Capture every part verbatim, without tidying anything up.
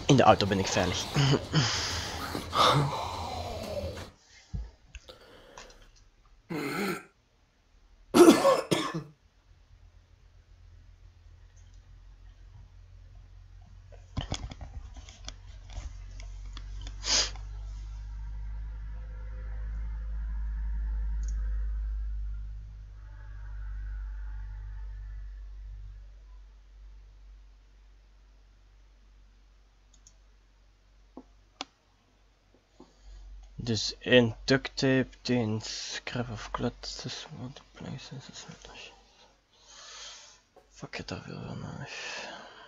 In de auto ben ik veilig. Dus één duct tape, één scrap of klets, multiplaces. Fuck, het daar veel van nodig.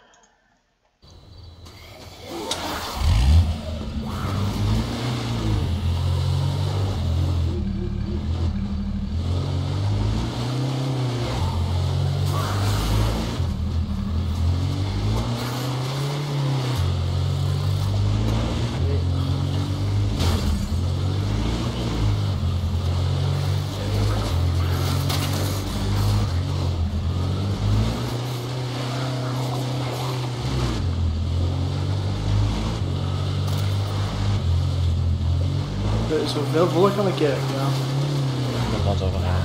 Zoveel volk kan ik kijken, ja. Dat was overal.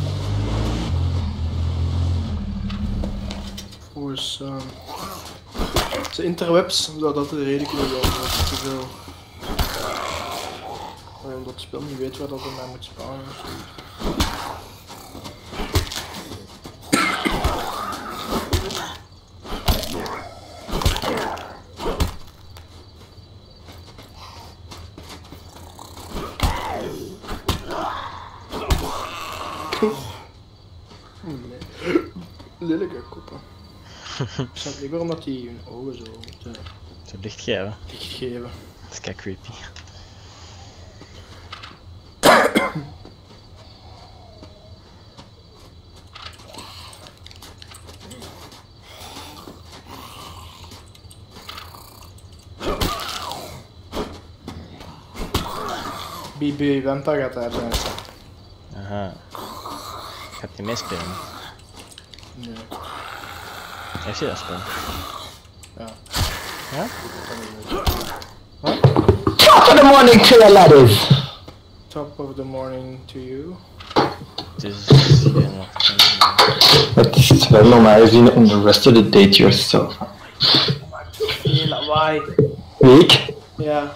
Volgens uh, de interwebs zou dat de reden kunnen zijn, dat het te veel. Uh, omdat het spel niet weet waar dat er naar moet sparen of zo. Lelijke koppen. Ik snap niet waarom dat die hun ogen zo moeten Zo licht geven. dicht geven. Dat is kei creepy. B B Wempa gaat daar zijn. Aha. Gaat hij meespelen? Nee. Heeft hij dat spel? Ja. Ja? Top of the morning to you, laddies! Top of the morning to you. Het is geen nog. Het is wel normaal gezien om the rest of the day to yourself. Nee, lawaai. Week? Ja.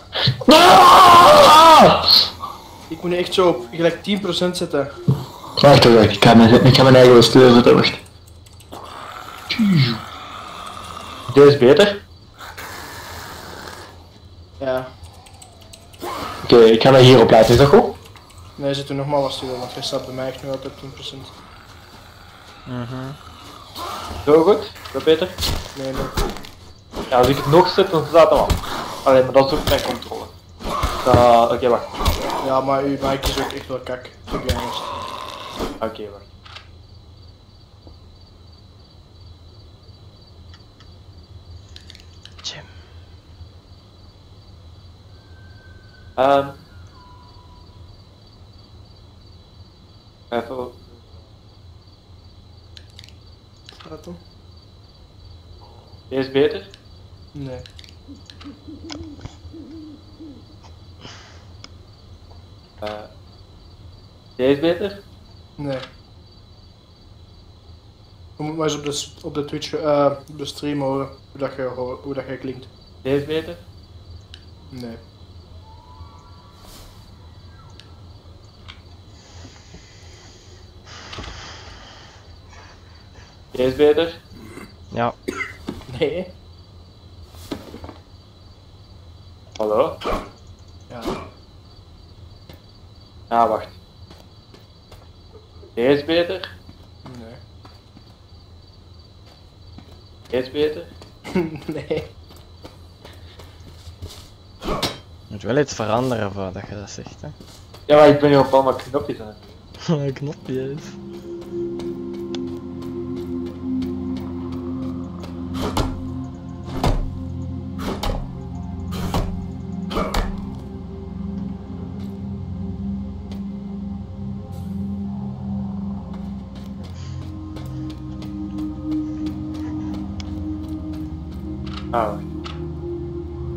Ah! Ik moet nu echt zo op gelijk tien procent zetten. Wacht even, ik ga mijn, ik ga mijn eigen wel stilzetten, wacht. Deze is beter? Ja. Oké, okay, ik ga mij hierop laten, is dat goed? Nee, zet er nog maar wat stil, want hij staat bij mij echt nu altijd op tien procent. Mhm. Zo goed? Is dat beter? Nee, nee. Ja, als ik het nog zet, dan staat het wel. Alleen, maar dat is ook mijn controle. Uh, Oké, okay, wacht. Ja, maar uw mic is ook echt wel kak, to be honest. Oké, okay, wacht. Jim. Um, even. Wat dan? Deze is beter? Nee. Uh, deze is beter? Nee. Je moet maar eens op de, op de Twitch, uh, op de stream horen hoe dat je, hoor, hoe dat je klinkt. Deze is beter? Nee. Deze is beter? Ja. Nee. Hallo? Ja. Ah, wacht. Deze is beter? Nee. Deze is beter? Nee. Je moet wel iets veranderen voordat je dat zegt, hè. Ja, maar ik ben hier op allemaal knopjes aan het doen. Knopjes. Ah,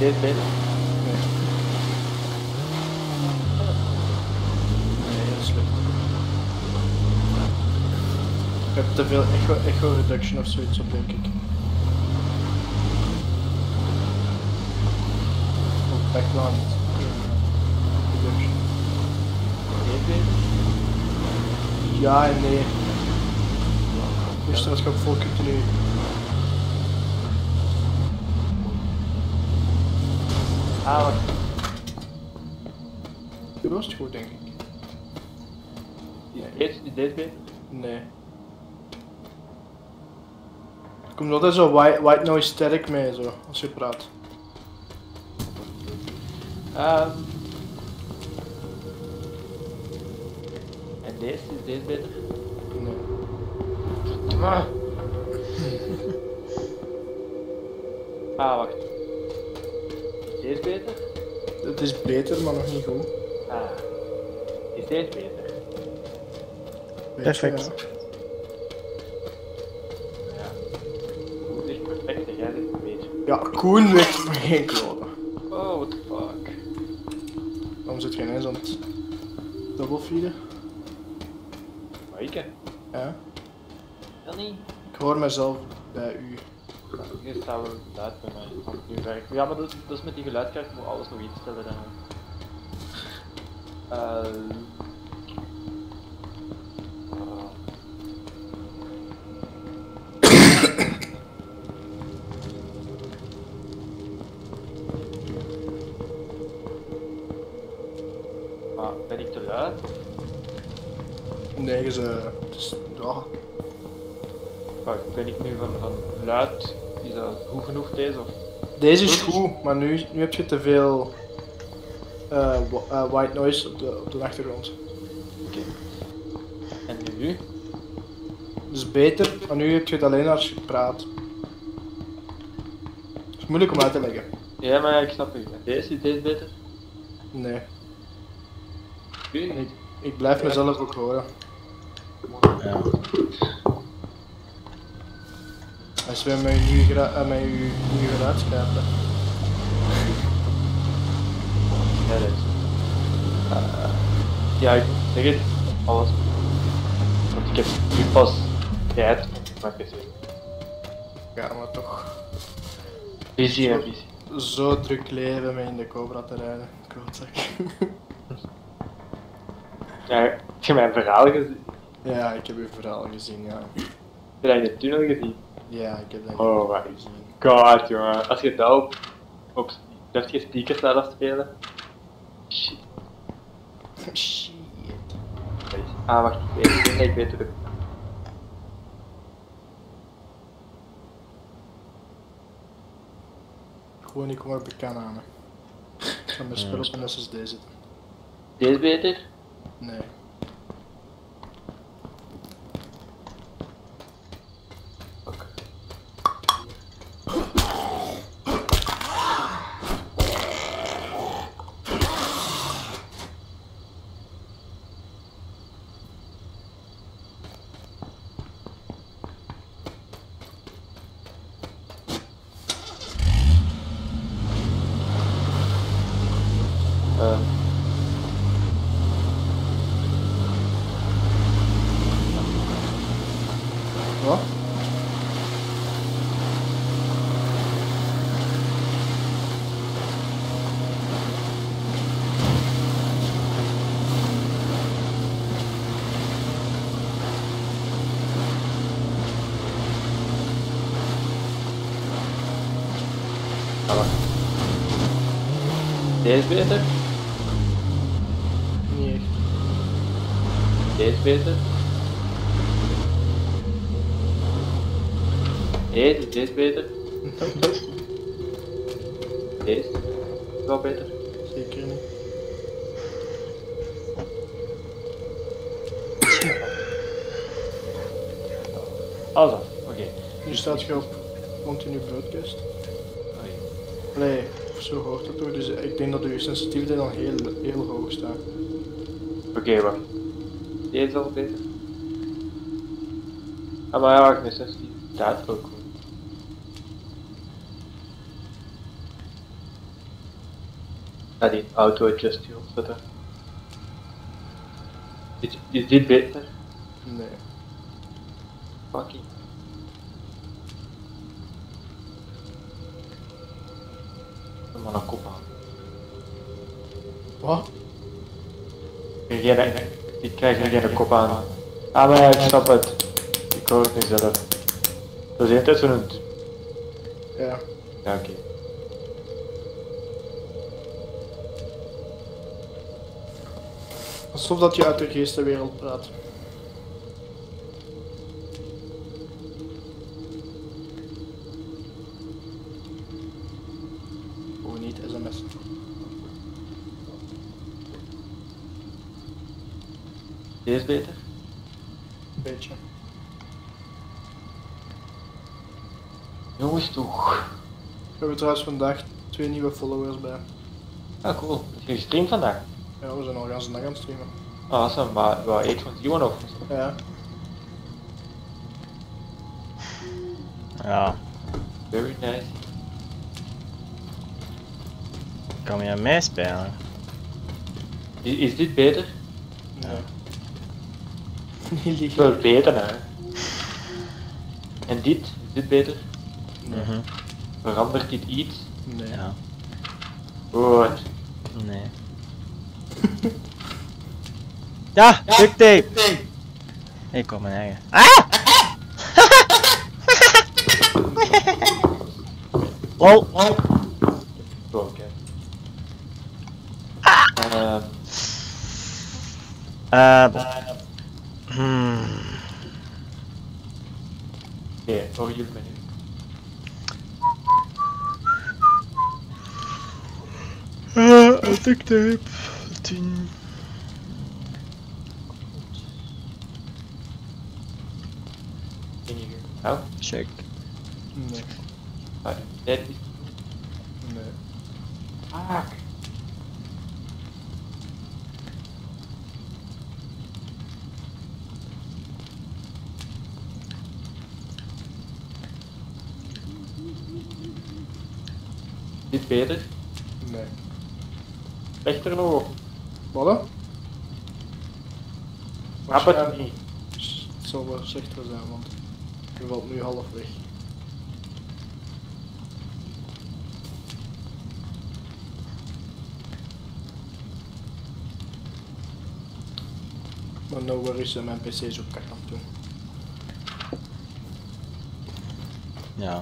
deze beter? Nee. Nee, dat is slecht. Ik heb te veel echo, echo reduction of zoiets op, denk ik. Of background reduction. Deze beter? Ja en nee. Dus dat gaat vol continu. Ah, wacht. Dat was het goed, denk ik. Is deze, is deze beter? Nee. Er komt altijd zo white, white noise sterk mee, zo, als je praat. Um. En deze, is deze beter? Nee. Ah. Ah, wacht. Is deze beter? Het is beter, maar nog niet goed. Ah. Is deze beter? Beetje, Perfect. Ja. Ja. Goed is perfect en jij zegt een beetje. Ja, Koen weet me geen kloten. Oh, what the fuck. Waarom zit je ineens aan het doublefeeden? Maar ik hè? Ja. Dat niet. Ik hoor mezelf bij u. Hier staan we geluid bij mij. Als het nu werkt. Ja, maar dat, dat is met die geluidskaart moet alles nog instellen dan. Uh, Maar ben ik te luid? Nee, is, uh, het is, ja. Wacht, ben ik nu van, van luid? Is dat goed genoeg deze? Of? Deze is goed, maar nu, nu heb je te veel uh, uh, white noise op de, op de achtergrond. Oké. En nu? Dus beter, maar nu heb je het alleen als je praat. Het is moeilijk om uit te leggen. Ja, maar ik snap het. Deze, is deze beter? Nee, Nu? ik, ik blijf mezelf ook horen. Ja. Als we met je nieuwe, gra- uh, met je nieuwe geluidskaart. Ja, dat is. Uh, ja, ik zeg het. Alles. Want ik heb nu pas tijd om mijn P C. Ja, maar toch. Busy en busy. Zo druk leven met in de Cobra te rijden. Klootzak. Ja, heb je mijn verhaal gezien? Ja, ik heb uw verhaal gezien, ja. Heb je dat in de tunnel gezien? Ja, ik heb dat Oh my gezien. god, jongen. Als je dat op, op durf je speakers laten spelen? Shit. Shit. Ah, wacht, ik weet, nee, ik weet het ook. Gewoon, ik kom er bekend aan. Ik ga mijn spel op een S S D zitten. Deze beter? Nee. Fuck. Uh. Wat? Ah, wacht. Deze beter? Niet echt. Deze beter? Deze, deze beter? Deze? Is wel beter? Zeker niet. Alles af, oké. Nu staat je op continu broadcast. Oké. Nee, of zo hoort het toch. Dus ik denk dat uw sensitiviteit dan heel, heel hoog staat. Oké, wacht. Deze is al beter. Ah, maar ja, wacht, mijn sensitiviteit ook goed. Ga die auto adjust hier opzetten. Is, is dit beter? Nee. Fucking. Doe maar een kop aan. Wat? Ik krijg, geen, ik krijg er geen kop aan. Ah, maar ik snap het. Ik hoor het niet zelf. Dat is één tijd zo'n... Ja. Ja, oké. Okay. Alsof dat je uit de geestenwereld praat. Oh, niet sms. Deze is beter? Beetje. Jongens toch. We hebben trouwens vandaag twee nieuwe followers bij. Ah, cool. Heb je gestreamd vandaag? Ja, we zijn al ganse dag aan het streamen. Ah, awesome. Maar waar eet van Johan of? Ja. Ja, Very nice. kan je meespelen? Is, is dit beter? Nee. Niet Wel liegen. beter, hè? En dit? Is dit beter? Nee. Mhm. Verandert dit iets? Nee. Ja, Goed. nee. Ja, duct tape! Ik kom mijn eigen. Ah! Lol. Zo, oké. Ehm, Eh. Hmm. Oké, horen jullie me nu? Eh, duct tape. tien. Ken je hier? Nou? Check. Nee. Ah, dit is... Nee. Fuck. Dit beter? Nee. Slechter nog? Wat? Snap het niet. Het zal wel slechter zijn, want je valt nu half weg. Maar no worries, uh, mijn pc is op kak aan het doen. Ja.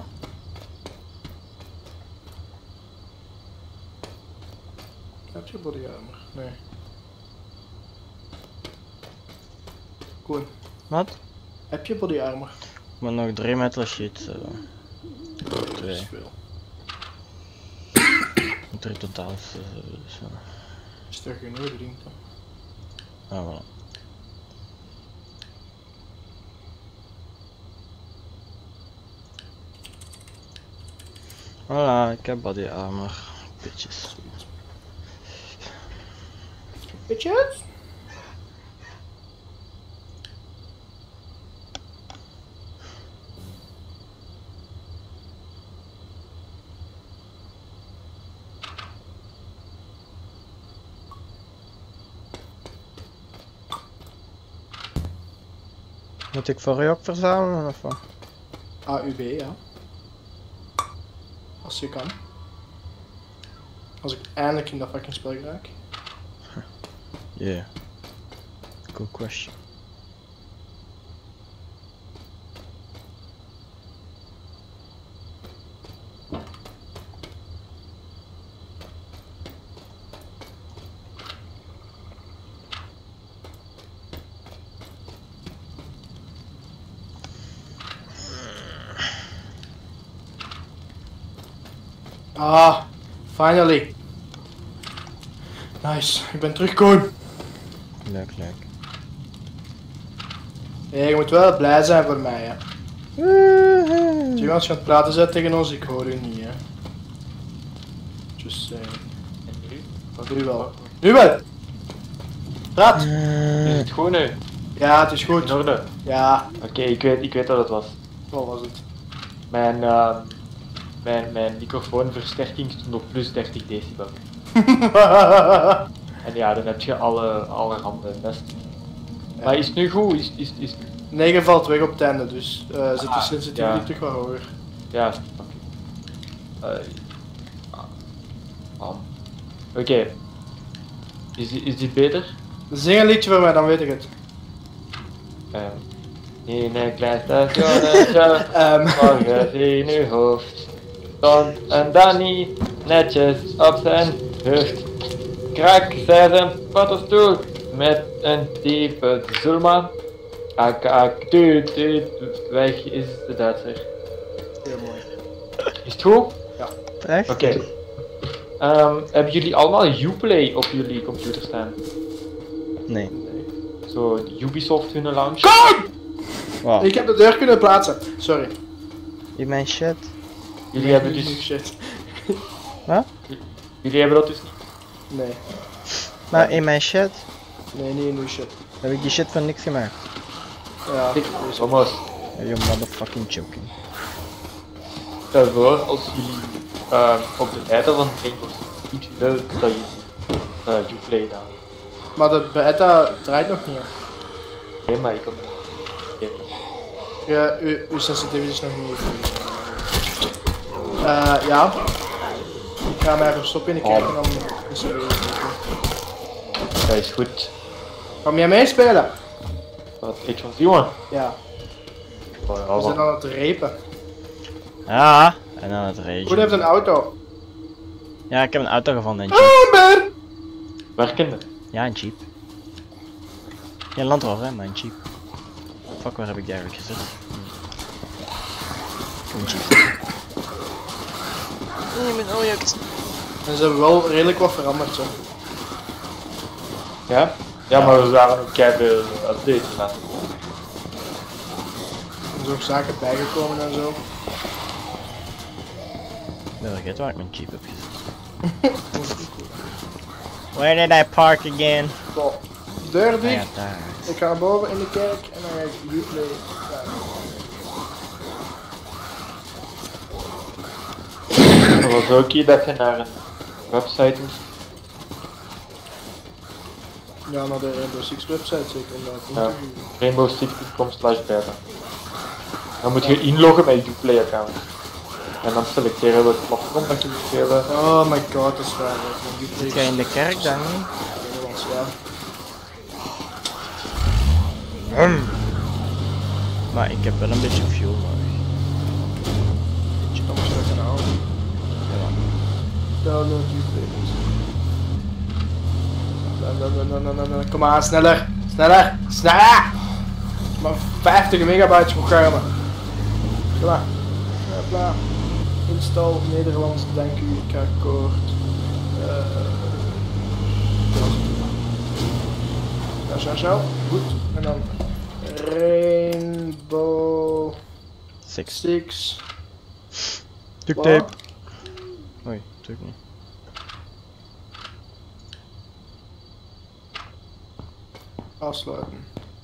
Heb je body armor? Nee. Koen, Wat? heb je body armor? Maar nog drie metal sheets. Uh, Dat twee. is veel. Drie totaal. Uh, dus, uh. Is dat genoeg, denk ik? Ah, voilà. Voilà, ik heb body armor. Bitches. Bitches? Moet ik voor u ook verzamelen of wat? A U B, ja. Als je kan. Als ik eindelijk in dat fucking spel raak. Yeah. Good question. Ah, finally. Nice, ik ben terug, Koen. Leuk, leuk. Hey, je moet wel blij zijn voor mij, hè. Zie je, als je aan het praten bent tegen ons, ik hoor u niet, hè. Just saying. En nu? Wat doe je wel? Nu wel! Praat! Is het goed nu? Ja, het is goed. In orde? Ja, Oké, okay, ik, weet, ik weet wat het was. wat was het? Mijn, uh, mijn, mijn microfoonversterking stond op plus dertig decibel. En ja, dan heb je alle, allerhande best. Ja. Maar is het nu goed? Is, is, is, negen valt weg op tende, dus uh, zit de Ah, sensitiviteit ja. toch wel hoger. ja, oké. Okay. Uh, um, oké. Okay. Is, die- is dit beter? Zing een liedje voor mij, dan weet ik het. Um, in een klein stationnetje, Ehm. morgen in uw hoofd. Stond een Danny netjes op zijn hoofd. Krak, zei zijn paddenstoel met een diepe zulma. Ak, ak, tuut, tuut, weg is de Duitser. Heel mooi. Is het goed? Echt? Oké. Okay. Um, hebben jullie allemaal Uplay op jullie computer staan? Nee. Zo, Ubisoft hun launch? Wow. Ik heb de deur kunnen plaatsen. Sorry. In mijn shit. Jullie hebben Nee, dus... shit. Wat? Jullie hebben dat dus niet? Nee. Maar in mijn shit Nee, niet in uw shit. heb ik die shit van niks gemaakt. Ja. Ik, Thomas, Are you motherfucking joking? stel voor als jullie uh, op de tijden van Rainbow Six Siege willen dat je uh, Uplay dan. Maar de beta draait nog niet. hè. Nee, maar ik kan het Ja, uw, uw sensitivity is nog niet. Uh, ja. Ik ga mij even stoppen in de kerk en dan is er weer. Dat is goed. Kom jij meespelen? Wat Age of Zero? Ja. Oh, ja, We zijn wat. aan het repen. Ja, en dan het regen. Goed heeft een auto. Ja, ik heb een auto gevonden, een jeep. Oh man! Werkende. Ja, een jeep. Ja, een Land Rover, hè, maar een jeep. Fuck, waar heb ik die eigenlijk gezet? Een jeep. Nee, mijn ogen. En ze hebben wel redelijk wat veranderd zo. Ja? Ja, maar we waren ook keihard updates na. Er zijn ook zaken bijgekomen en zo. Ik ben vergeten waar ik mijn jeep heb gezet. Where did I park again? Zo. Deur Ah, ja, dicht. daar. Ik ga naar boven in de kerk en dan ga ik Uplay. Er was ook hier dat je naar een website moest. Ja, naar de Rainbow Six website zeker om dat Ja. interview. rainbow six dot com slash beta. Dan moet je inloggen met je Uplay account. En dan selecteren welk platform dat je moet spelen. Oh my god, dat is waar. hè. Van Uplay. Zit jij in de kerk dan niet? Nederlands, ja. Maar ik heb wel een beetje fuel nodig. Dan moet je dat gaan houden. Ja, Download Uplay. Dan, dan, dan, dan, dan, dan, dan. Kom maar, sneller! Sneller! Sneller! Maar vijftig megabyte programma. Kom maar. Hopla. Install Nederlands, dank u, ik ga akkoord. Uh, zo, zo, zo. Goed. En dan Rainbow Six. Six. Duct tape. Oei, natuurlijk niet. Afsluiten.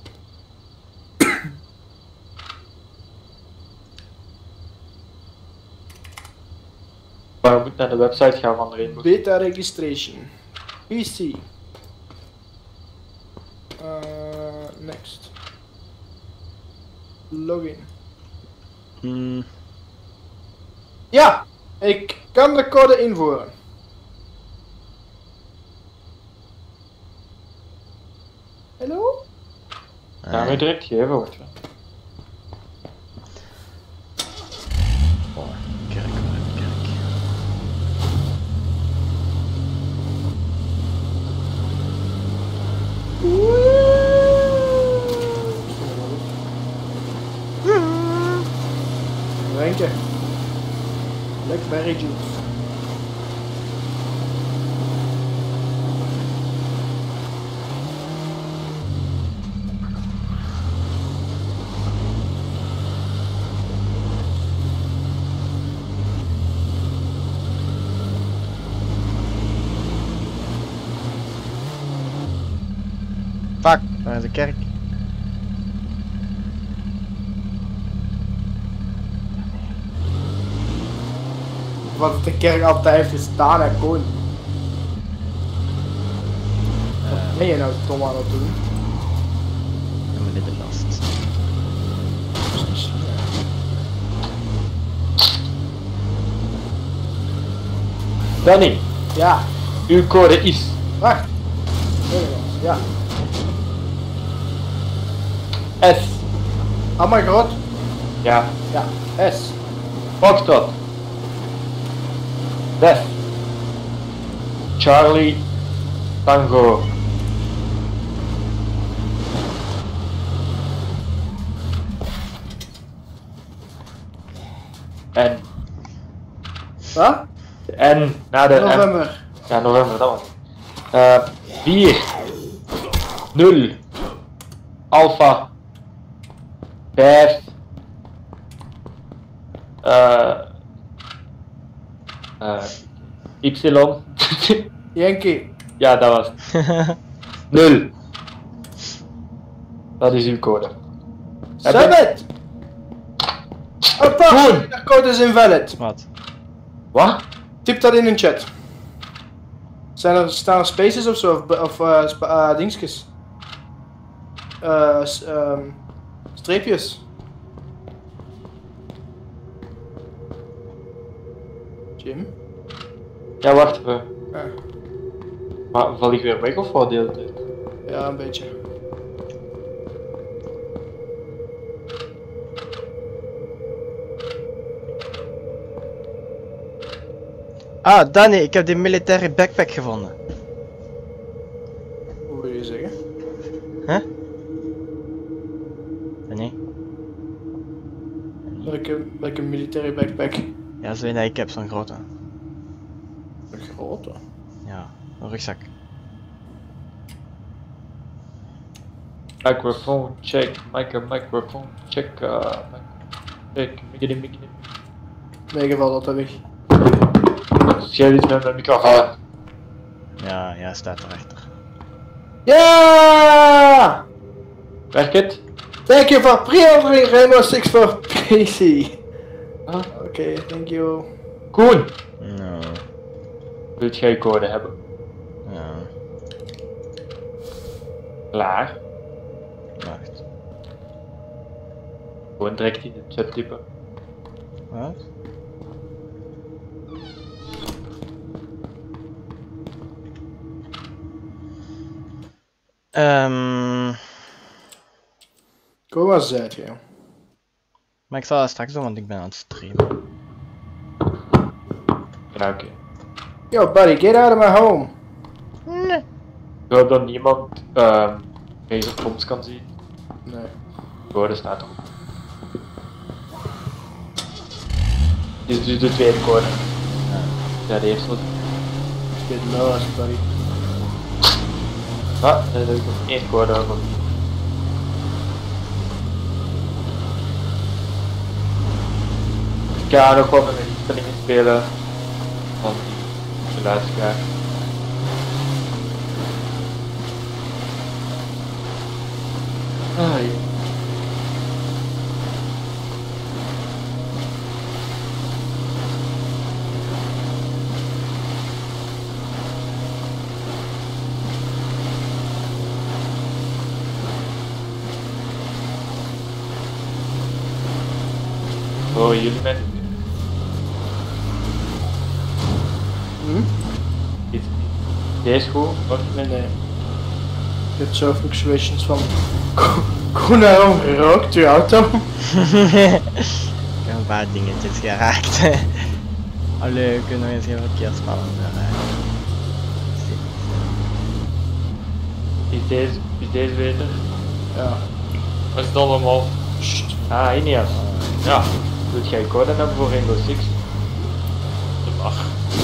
Maar je moet naar de website gaan van Rainbow. Beta registration. P C. Uh, next. Login. Hmm. Ja, ik kan de code invoeren. Hallo? Ja, moet je direct geven wordt. je. Oh, kerk, waar heb ik kerk? Drinken. Blackberry juice. Fuck, waar is de kerk? Wat de kerk altijd heeft gestaan en kon. ben je nou Tom aan het doen? En we de last. Danny, Ja, uw code is. wacht. Nederlands, ja. S. Allemaal groot? Ja. Ja, S. Foxtrot. Des. Charlie. Tango. En. Wat? En na de M. November. Ja, november, dat was het. Uh, vier. nul. Alpha. vijf. Uh, uh, Y. Yankee. Ja, dat was het. nul. Dat is uw code. Summit! Oh, pas! De code is invalid. Wat? Wat? Typ dat in een chat. Zijn er, staan er spaces of zo? Of, of uh, spa, uh, dingetjes? Uh, s- um, streepjes. Jim? Ja, wacht even. Ja, Maar val ik weer weg of wat de hele tijd? ja, een beetje. Ah, Danny, ik heb die militaire backpack gevonden. Hoe wil je zeggen? Huh? Danny? Welke, welke militaire backpack? Ja, zo nee, ik heb zo'n grote. Een grote. Ja, een rugzak. Microphone check, micro, microphone check, uh, check, miggity, miggity. In ieder geval dat heb ik. Jij iets met mijn microfoon. Ja, ja, staat erachter. Ja! Werkt het? Thank you for pre-ordering Rainbow Six for P C. Ah. Oké, okay, thank you. Koen! Nou, Wilt jij code hebben? ja, Klaar. wacht. Gewoon direct in de chat typen. Wat? Ehm, Kom maar zet je. maar ik zal dat straks doen, want ik ben aan het streamen. Ja, oké. Yo buddy, get out of my home. Ik hoop dat niemand ehm Razorcoms kan zien. Nee. Code staat erop. Dit is dus de tweede code. Ja, de eerste was. Get lost buddy. Ah, dan heb ik nog één code over. Ik ga nog wel met mijn instellingen spelen. Van die geluidskaart. Ah, ja. Horen jullie mij? Hm? Is deze goed? Hoor je mij? Nee. Je hebt zo fluctuations van... Koen daarom gerookt, je auto. Ik heb een paar dingetjes geraakt. Allee, we kunnen nog eens geen verkeerspannen raken. Is deze, is deze beter? Ja. Wat is het allemaal? Ah, Inias. Ja. Wilt jij code hebben voor Rainbow Six? Dat mag.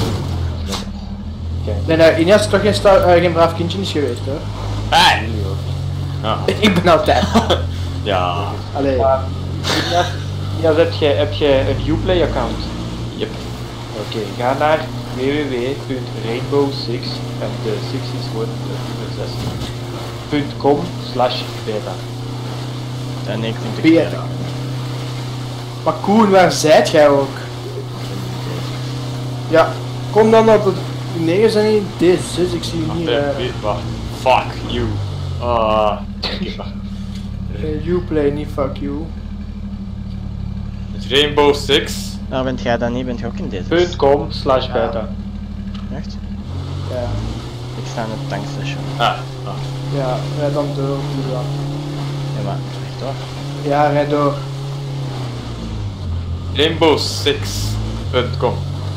Kijk. Nee, nee, Ines is toch geen, sta- uh, geen braaf kindje is geweest hoor. Ah, nu ook. Ja. Ik ben altijd. Ja. Allee. Maar, Inias, Inias, heb jij heb jij een Uplay account? Yep. Oké, ga naar w w w punt rainbow six en de six is gewoon de nummer zes. punt com slash beta. En ik vind het Beta. Maar Koen, waar zijt jij ook? Ja, kom dan op het... Nee, zijn niet deze zes, ik zie je niet. Wacht, eh. even, wacht. Fuck you. Ah, uh, Uh, you play, niet fuck you. het Rainbow Six. Nou, bent jij dan niet? Bent je ook in deze? Punt com slash beta. Echt? Ja. Ik sta in het tankstation. Ah, ah. Ja, rijd dan door. Doe dan. Ja, maar rechtdoor. Ja, rijd door. Rainbow Six punt com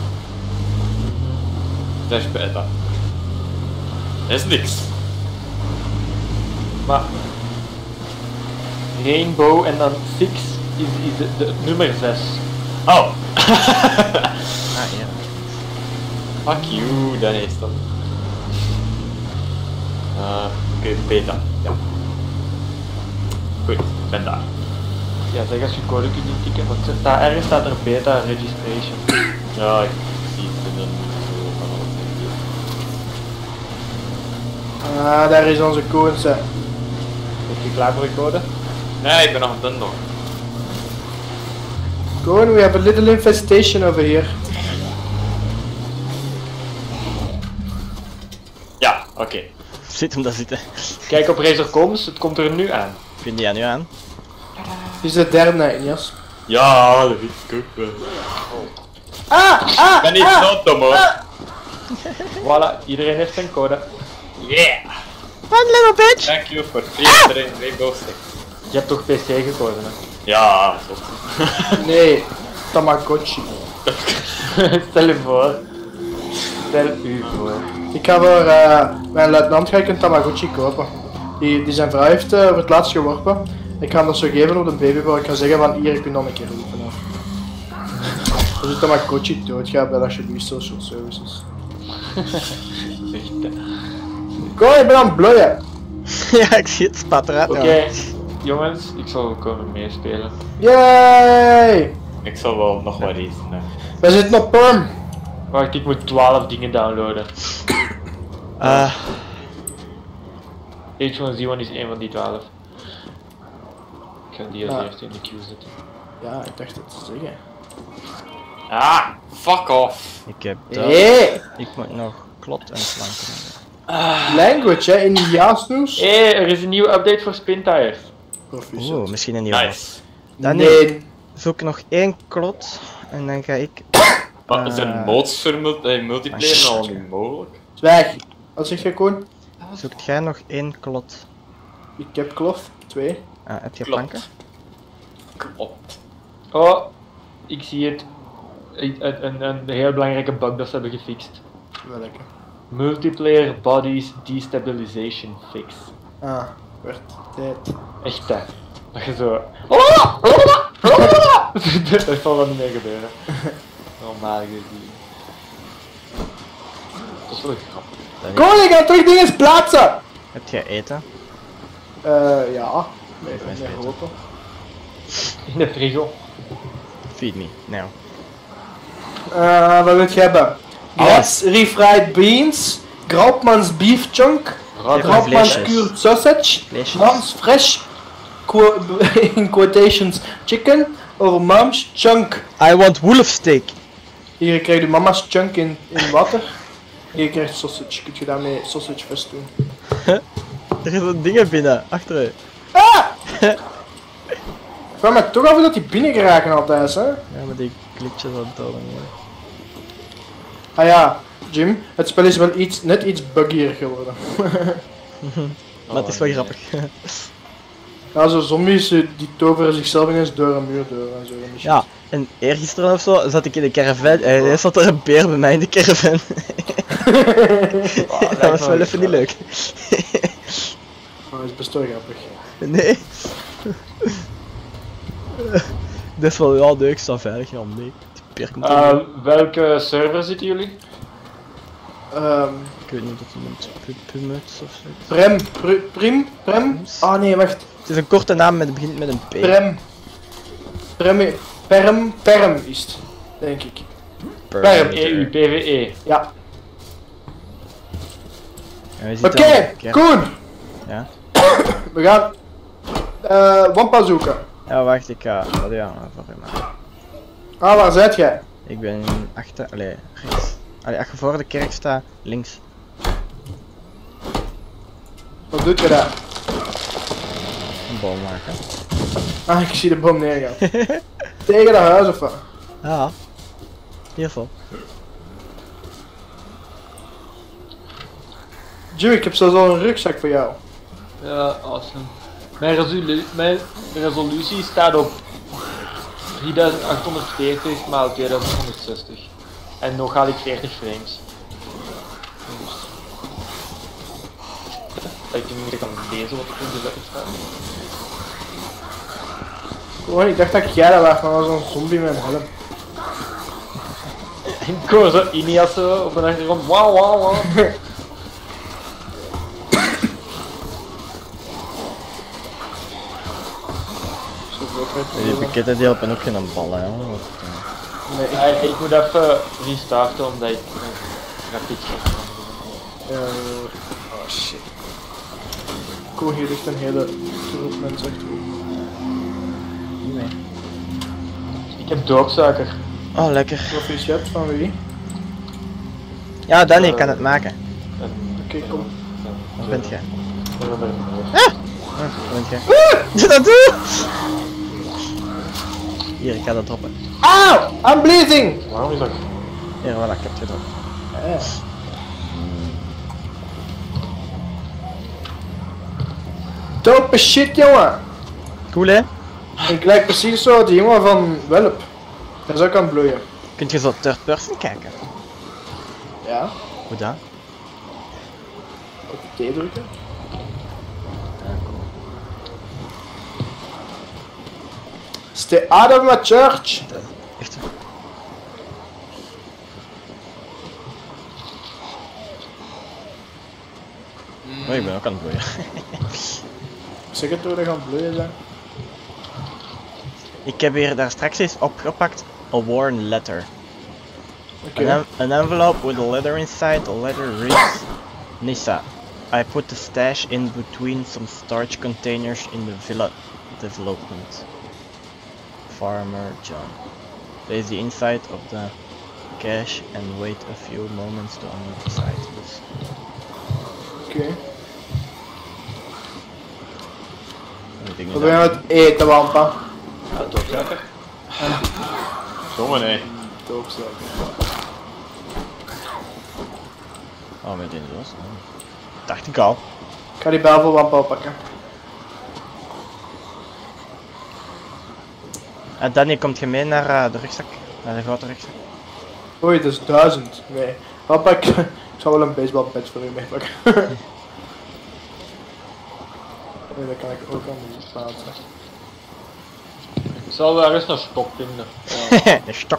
slash beta. Dat is niks. Maar Rainbow en dan Six is, is de, de, het nummer zes. Oh! Ah, ja. Fuck you, dan is dat. Uh, Oké, okay, beta. Ja. Goed, ik ben daar. Ja, zeg als je code kunt intikken, want er staat, ergens staat er beta registration. Ja, ik zie het en dan zo van alles. Ah, daar is onze code. Hè. Ben je klaar voor de code? Nee, ik ben nog aan het doen. Code, we have a little infestation over here. Ja, oké. Okay. Zit hem daar zitten. Kijk op Razorcoms, het komt er nu aan. Vind jij nu aan? Dit is de derde, Jas. Ja, dat weet ik ook wel. Ah, ah, Ik ben niet ah, zo dom hoor. ah. Voilà, iedereen heeft zijn code. Yeah! One little bitch! Thank you for featuring Rainbow Six. Je hebt toch P C gekozen hè? Ja, zo. Nee, Tamagotchi. Stel je voor. Stel u voor. Ik ga voor uh, mijn luitenant ga ik een Tamagotchi kopen. Die, die zijn vrouw heeft uh, voor het laatst geworpen. Ik ga hem dat zo geven op de babyboy. Ik ga zeggen van hier, ik kun nog een keer roepen. Als je Tamagotchi doodgaat, bel alsjeblieft social services. Echt hè. Kom, ik ben aan het bloeien. Ja, ik zie het spatter uit. Oké, Ja. jongens, ik zal wel komen meespelen. Yay! Ik zal wel nog wat racen hè. We zitten op perm. Wacht, ik moet twaalf dingen downloaden. Uh, H one Z one is één van die twaalf. Ik ga die als Ah. eerste in de queue zetten. Ja, ik dacht het te zeggen. Ah, fuck off! ik heb dat. Hey! Ik moet nog klot en flanken hebben. Language, hè, in Indiaasnoes. Hé, hey, er is een nieuwe update voor Spintires. Proficiat. Oeh, misschien een nieuwe. Nice. Dan Nee. zoek nog één klot en dan ga ik. Maar zijn Eh, modes voor mul eh, multiplayer ah, al shit. niet mogelijk? Zwijg. Wat zeg je, Koen? Zoekt jij nog één klot? Ik heb klof. Twee. Ah, heb je Klopt. planken? Klopt. Oh, ik zie het. Een, een, een heel belangrijke bug dat ze hebben gefixt. Wel lekker. Multiplayer Bodies Destabilization Fix. Ah, werd tijd. Echt hè. Dat je zo... Dat zal wel niet meer gebeuren. Normaal gezien. Dat is wel grappig. Koen, ik ga terug dingen plaatsen! Heb jij eten? Eh, ja. Nee, Even nee, weten. hopen. In de frigo. Feed me, now. Eh, wat wil je hebben? Gras refried beans, Graupmans beef chunk, Rad- Graupmans vleesjes. cured sausage, Vleesjes. Mom's fresh, quo- in quotations, chicken, or Mom's chunk. I want wolf steak. Hier krijg je mama's chunk in, in water. Hier krijg je sausage. Kun je daarmee sausage fest doen? Er zitten dingen binnen, achter u. Ah! Ik vraag me toch af dat die binnen geraken altijd, hè? Ja, maar die glitches aan het houden. Ah ja, Jim, het spel is wel iets, net iets buggier geworden. Maar het is wel nee. grappig. Ja, zo zombies eh, die toveren zichzelf ineens door een muur door en zo. en die shit. Ja, en eergisteren of zo zat ik in de caravan en ineens zat er een beer bij mij in de caravan. Dat was wel even niet leuk. Maar het is best wel grappig. Nee. Dat is wel, ja, nee, ik sta veilig, ja, nee. Die beer komt er Uh, niet. welke server zitten jullie? Ehm Ik weet niet of het iemand pu- Pumuts of zo. Prem, Pr- Prim, Prem? Ah nee, wacht. Het is een korte naam, maar het begint met een P. Prem. Prem, Perm, Perm is het, denk ik. Perm. E U, P V E. Ja. En we Oké, zitten aan de kerk. Koen! Ja? We gaan eh Wampa zoeken. Ja, wacht, ik ga. Wat ja, voor u maar. Ah, waar zit jij? Ik ben achter. Allee, rechts. Allee, als je voor de kerk staat, links. Wat doet je daar? Een boom maken. Ah, ik zie de bom neergaan. Tegen dat huis of wat? Ja. Hier zo. Joe, ik heb zelfs al een rugzak voor jou. Ja, awesome. Mijn, resolu mijn resolutie staat op drieduizend achthonderdveertig maal tweeduizend honderdzestig. En nog haal ik veertig frames. Dus. Dat ik niet kan lezen wat er in de letter staat. Gewoon, ik dacht dat jij dat was, maar dat was een zombie met een helm. En ik hoor zo Inias zo op een achtergrond. Wauw, wauw, wauw. Die pakketten die helpen ook geen ballen, hè. Wat, uh... Nee, ik... Ja, ik moet even restarten omdat ik uh, rapid ga. Uh, oh shit. Cool, hier ligt een hele troep mensen achter. Niet meer. Ik heb doopsuiker. Oh, lekker. Proficiat van wie? Ja, Danny kan het maken. Oké, okay, kom. Wat bent jij? Ah! Ah, wat bent jij? Doe dat toe! Hier, ik ga dat droppen. Auw! I'm bleeding! Waarom is dat? Hier, voilà, ik heb het gedropt. Ja. Dope shit, jongen! Cool, hè? Ik lijk precies zo die jongen van Welp. Hij is ook aan het bloeien. Kunt je zo third person kijken? Ja. Hoe dan? Op T drukken. Stay out of my church! Echt? Oh, ik ben ook aan het bloeien. Zeg het door dat gaan bloeien zijn. Ik heb hier daar straks eens opgepakt. A worn letter. Oké. An, en an envelope with a letter inside. The letter reads Nissa. I put the stash in between some storage containers in the villa development. Farmer John. Place the inside of the cache and wait a few moments to unlock the site. Dus Oké. Okay. moet ik We niet gaan het eten, Wampa. Ja, doopsuiker. Domme nee. Doopsuiker. Oh, met in de doos. Oh. Dacht ik al. Ik ga die bel voor Wampa oppakken. En Danny, komt je mee naar uh, de rugzak? Naar de grote rugzak? Oei, dat is duizend. Nee. Wampa, ik, ik zou wel een baseballbat voor u meepakken. Nee, dat kan ik ook aan de plaatsen. Ik zal daar eens een stok vinden. Ja. Een stok.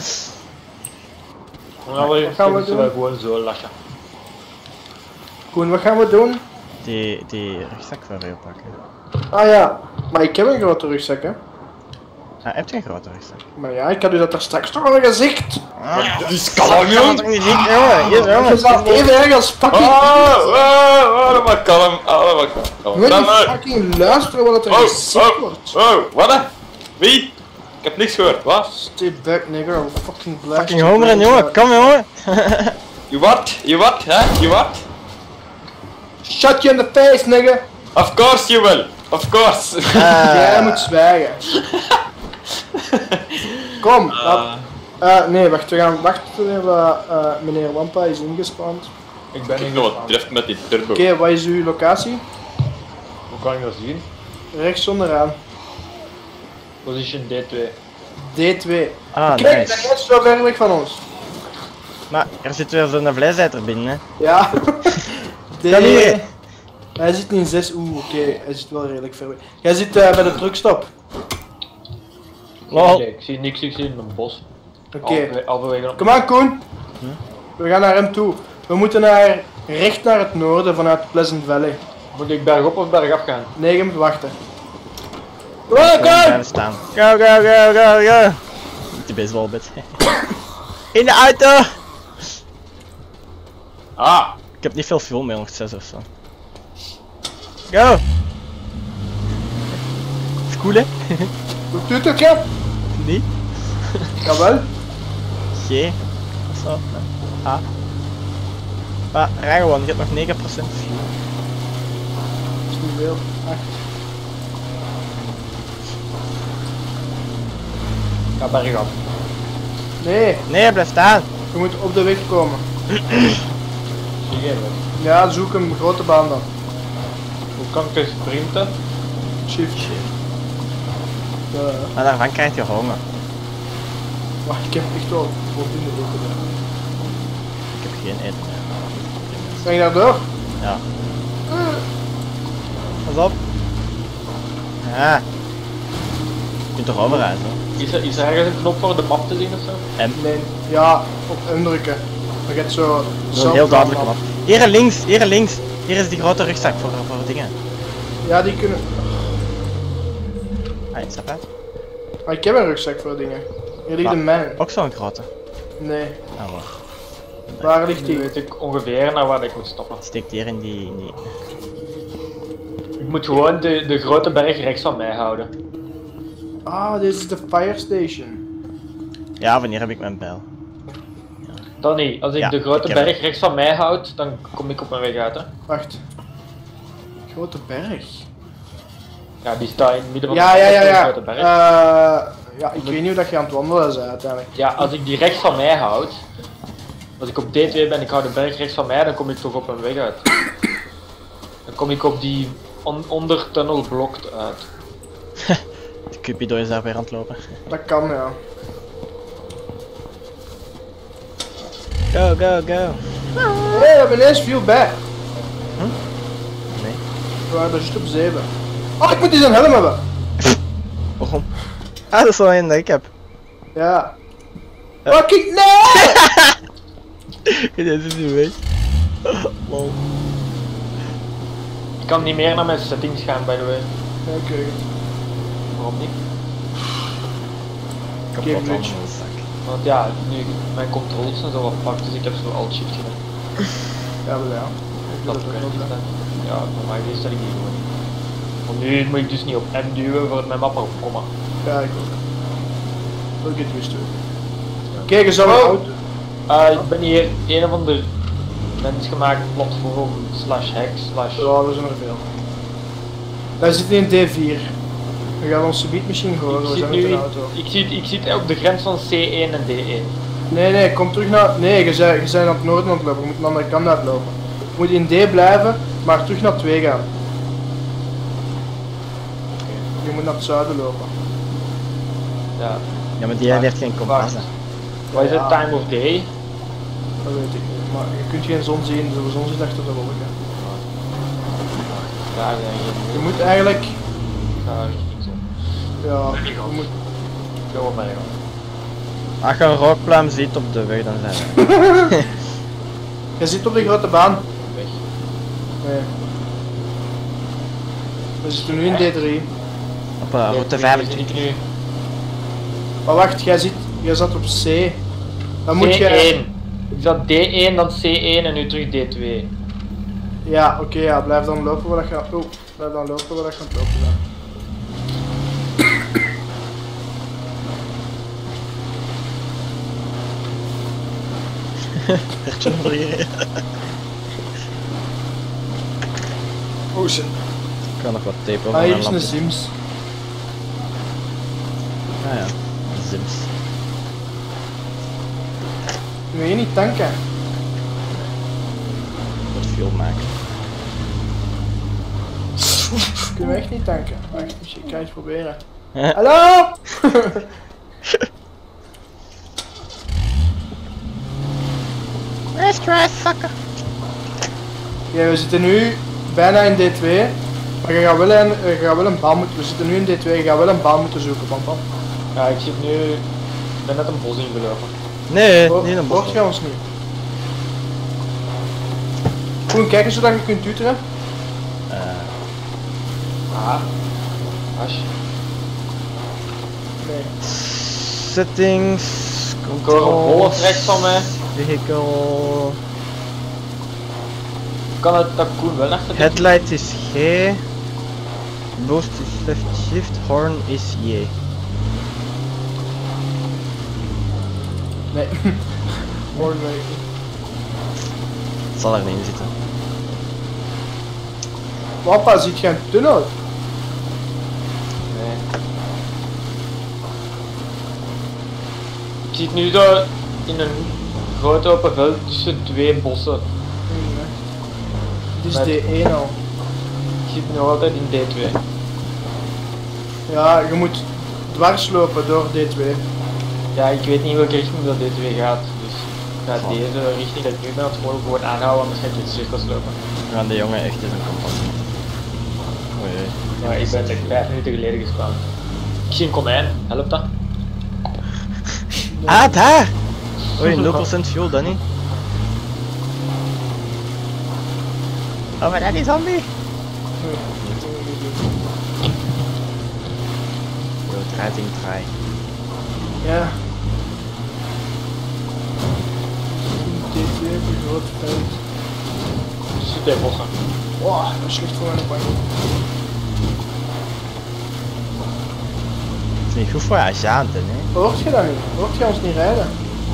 Dan Wat gaan we doen? we gewoon zo lachen. Koen, wat gaan we doen? Die, die rugzak voor je pakken. Ah ja, maar ik heb een grote rugzak, hè. Ah, heb je een grote rugzak? Maar ja, ik had u dat daar straks toch al gezegd. Ah, Dat is kalm, jongen! Toch niet zien, jongen! Hier, Je jongen! zal even erg als fucking... Oh, oh, oh, dat mag kalm. Oh, dat mag kalm. Moet Dan, je eh, fucking luisteren wat er Oh, gezegd oh, wordt. oh, wat hè? Wie? Ik heb niks gehoord, wat? Stay back, nigger. I'll fucking blast Fucking you hongeren, brains jongen! out. Kom, jongen! Je wat? Je wat, hè? Je wat? Shut you in the face, nigger. Of course you will. Of course. Jij moet zwijgen. Kom, laat- eh, nee, wacht, we gaan wachten tot uh, uh, meneer Wampa is ingespand. Ik ben niet nog wat drift met die turbo. Oké, wat is uw locatie? Hoe kan ik dat zien? Rechts onderaan. Position D twee. D twee. Ah, Kijk, dat nice. is zo ver weg van ons. Maar er zit weer zo'n vleeshijter binnen, hè. Ja. D... Kan hier. Hij zit niet in zes. Oeh, oké, hij zit wel redelijk ver weg. Jij zit uh, bij de truckstop. Lol. Nee, ik zie niks, ik zie een bos. Oké. Halverwege- Halverwege op. Kom aan, Koen. Hm? We gaan naar hem toe. We moeten naar, recht naar het noorden vanuit Pleasant Valley. Moet ik bergop of bergaf gaan? Nee, hem wachten. Kom aan, Gewoon Koen! blijven staan. Go, go, go, go, go! Niet die baseballbit. In de auto! Ah! Ik heb niet veel fuel meer, nog zes of zo. Go! Is cool, hè? Hoe doet het, ja? Niet? Jawel. G. Of zo. A. Maar rij gewoon, je hebt nog negen procent fuel. Hoeveel? Acht. Ga berg af. Nee, Nee, blijf staan. je moet op de weg komen. Zie je wel. Ja, zoek een grote baan dan. Hoe kan ik dus sprinten? Shift. Uh, Maar daarvan krijg je honger. wacht, ik heb echt wel voldoende eten. Ik heb geen eten meer. Ben je daar door? Ja. Pas op. Ja. Je kunt toch overreizen? Is er, is er ergens een knop voor de map te zien of zo? M. Nee. Ja, op indrukken. Dan gaat zo... Dat is een heel duidelijke map. Hier links, hier links. Hier is die grote rugzak voor, voor dingen. Ja, die kunnen... Ah, stap uit. Ah, ik heb een rugzak voor dingen. Hier ligt Maar- een mijn. Ook zo'n grote. Nee. Ah, hoor. Waar ligt Nu die? weet ik ongeveer naar waar ik moet stoppen. Steekt hier in die... In die... Ik moet gewoon de, de grote berg rechts van mij houden. Ah, dit is de fire station. Ja, wanneer heb ik mijn bijl? Dan niet. Als ik Ja, de grote ik heb berg rechts van mij houd, dan kom ik op mijn weg uit. Hè. Wacht. Grote berg. Ja, die staat in het midden van Ja, de, ja, ja, de ja. grote berg. Eh, ja, ik weet niet hoe dat je aan het wandelen bent uiteindelijk. Ja, als ik die rechts van mij houd, als ik op D twee ben, ik hou de berg rechts van mij, dan kom ik toch op mijn weg uit. Dan kom ik op die on onder tunnel blokt uit. De Cupido is daar weer aan het lopen. Dat kan, ja. Go, go, go. Hé, hey, we hebben ineens veel bij. Nee. We waren er juist op zeven. Oh, ik moet die zijn helm hebben. Waarom? Ah, dat is wel een dat ik heb. Ja. Oh, kijk, nee! Dit is niet weg. Lol. Ik kan niet meer naar mijn settings gaan, by the way. Ja, oké. Waarom niet? Kapot Geef allemaal glitch. in de zak. Want ja, nu mijn controls zijn zo wat pakt, dus ik heb zo alt shift gedaan. Ja, wel ja. Ik wil Dat dat kan ook ik wel. niet. Ja, normaal is dat ik niet gewoon. Want nu moet ik dus niet op M duwen voor mijn map erop komen. Ja, ik ook. Wil ik het wist ook. Kijk eens aan de Oh. auto. Uh, ik ben hier een of ander mensgemaakt platform slash hack slash... Ja, er zijn er veel. Wij zitten in D vier. We gaan onze beatmachine horen, Ik we zit, zijn met nu een in, auto. ik, zit, ik zit op de grens van C één en D één. Nee, nee, kom terug naar... Nee, je bent, je bent aan het noorden aan het lopen, je moet aan de andere kant uitlopen. Je moet in D blijven, maar terug naar twee gaan. Je moet naar het zuiden lopen. Ja. Ja, maar die heeft geen kompas. Wacht. hè. Wat is het? Ja. Time of day? Dat weet ik niet. Maar je kunt geen zon zien, de zon zit achter de wolken. Daar zijn Je geen... moet eigenlijk... Ik ga richting zon. Ja, je moet... Go op mij. Als je een rookpluim ziet op de weg, dan zijn we. Je zit op de grote baan. Weg. Nee. We zitten nu in D drie. Op uh, route Zit vijfentwintig. ik nu? Maar wacht, jij, zit, jij zat op C. Dan moet C één. je... Ik zat D één, dan C één en nu terug D twee. Ja, oké, ja, blijf dan lopen waar dat gaat... Oh, blijf dan lopen waar dat gaat lopen dan. Bertje voor hier. Oh shit. Ik kan nog wat tape over Ah, hier mijn is een lampje. Sims. Ah ja, Sims. Wil je niet tanken? Wat veel maken. Kunnen we echt niet tanken? Wacht, ik ga eens proberen. Hè? Hallo? Let's try sucker. Ja, we zitten nu bijna in D twee. Maar je gaat wel een, je gaat wel een baan moeten... We zitten nu in D twee, je gaat wel een baan moeten zoeken, pam pam. Ja, ik zit nu... Ik ben net een bos ingelopen. Nee, Hoort niet een bos. je ons niet? Gewoon kijken zodat je kunt tuteren. Uh, Ah. As. Nee. settings. Ik hoor een wolf rechts van mij. Vehicle. Kan het dat Koen wel achter? Headlight is G. Boost is left shift. Horn is J. Nee. Hoor weet ik niet. Het zal er niet in zitten. Papa, ziet geen tunnel? Nee. Ik zit nu zo in een groot open veld tussen twee bossen. Het is Met- D één al. Ik zit nog altijd in D twee. Ja, je moet dwars lopen door D twee. Ja, ik weet niet in welke richting dat D twee gaat. Dus ik ga deze richting dat ik nu ben aan het volgen gewoon aanhouden, anders ga ik in cirkels lopen. We gaan de jongen echt in een kompas doen. Oei, oei. Ja, ik ben echt vijf minuten geleden gespamd. Ik zie een konijn, helpt dat? Ah, daar! Oei, nul procent fuel, Danny. Oh, maar dat is zombie! Yo, draai ding draai. Ja. D twee op een groot veld. Tussen twee bossen. Wow, dat is slecht voor mijn bank. Het is niet goed voor je agenten, hè? Hoort je dat niet? Hoort je ons niet rijden?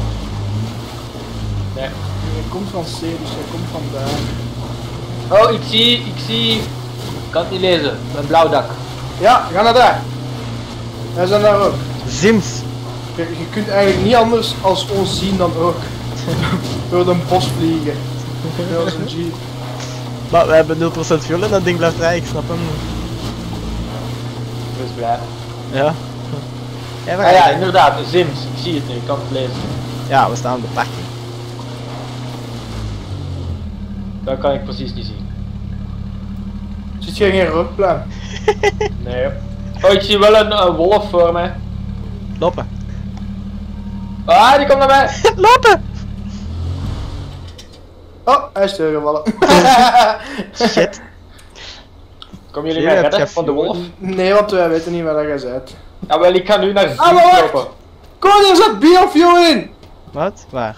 Nee. Je komt van C, dus je komt van daar. Oh, ik zie, ik zie. Ik kan het niet lezen. Mijn blauw dak. Ja, ga naar daar. Wij zijn daar ook. Sims! Je, je kunt eigenlijk niet anders als ons zien dan ook. Door de bos vliegen. Dat is een G. Maar we hebben nul procent fuel en dat ding blijft rijden, ik snap hem niet. Dus blij. Ja. Ja, we Ah ja, rijden. inderdaad, Sims. Ik zie het nu, ik kan het lezen. Ja, we staan op de parking. Dat kan ik precies niet zien. Zit je geen rookpluim? Nee. Oh, ik zie wel een eh, wolf voor mij. Lopen. Ah, die komt naar mij. Lopen! Oh, hij is teruggevallen. Shit. Kom jullie Je mij hebt redden geen van de fuel. wolf? Nee, want wij weten niet waar jij bent. Ja, wel, ik ga nu naar Sims Ah, maar wacht! lopen. Kom, er zat biofuel in! Wat? Waar?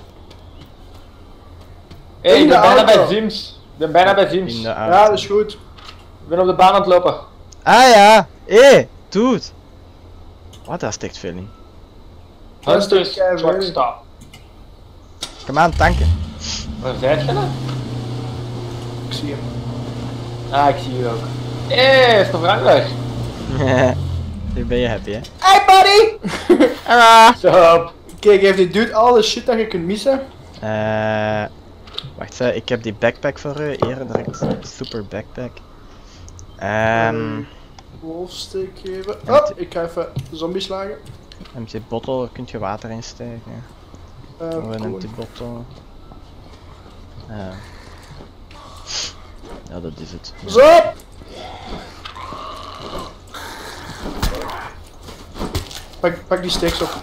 Hé, hey, In ik de ben bijna auto. bij Sims. Ik ben bijna bij Sims. In de Ik auto. Ja, dat is goed. ben op de baan aan het lopen. Ah ja! Hé! Dude! Wat, daar steekt veel in. Dat is Hunters, toch keiveel. truck stop. Kom aan, tanken. Waar zijn je dan? Ik zie hem. Ah, ik zie u ook. Hé, hey, is de Frankrijk? Nu ben je happy, hè? Hey buddy! Ah! Stop. Kijk, heeft die dude alle shit dat je kunt missen? Eh, wacht, eh, ik heb die backpack voor u. Hier, direct. Super backpack. Ehm, Wolfsteek geven. Oh, ik ga even zombies slagen. empty bottle, kunt je water insteken. Uh, Of een cool. empty bottle. Eh. Ja, dat is het. Zo! Pak, pak die steeks op.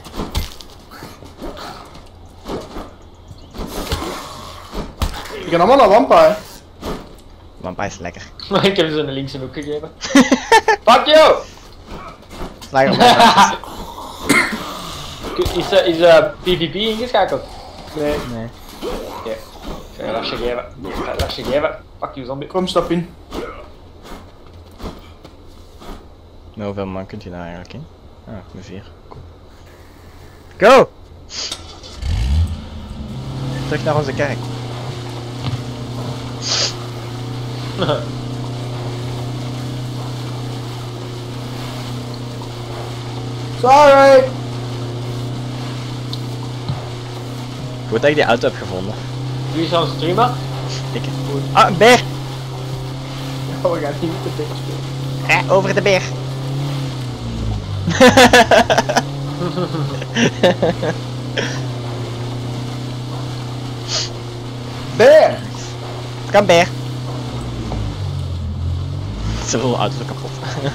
Je kan allemaal naar Lampa, hè. Lampa is lekker. Ik heb ze een linkse hoek gegeven. Fuck you! Slag er maar. Is, uh, is uh, PvP ingeschakeld? Nee. Nee. Oké. Ik ga een lasje geven. Ik ga een lasje geven. Fuck you, zombie. Kom, stap in. Maar hoeveel man kunt je daar eigenlijk in? Ah, met vier. Cool. Go! Terug naar onze kerk. Sorry! Goed dat ik die auto heb gevonden. Wie is aan het streamen? Ik. Ah, een beer! Oh, we gaan niet met de dik spelen. Eh, over de beer! Bear! Het kan beer! Ze willen auto kapot.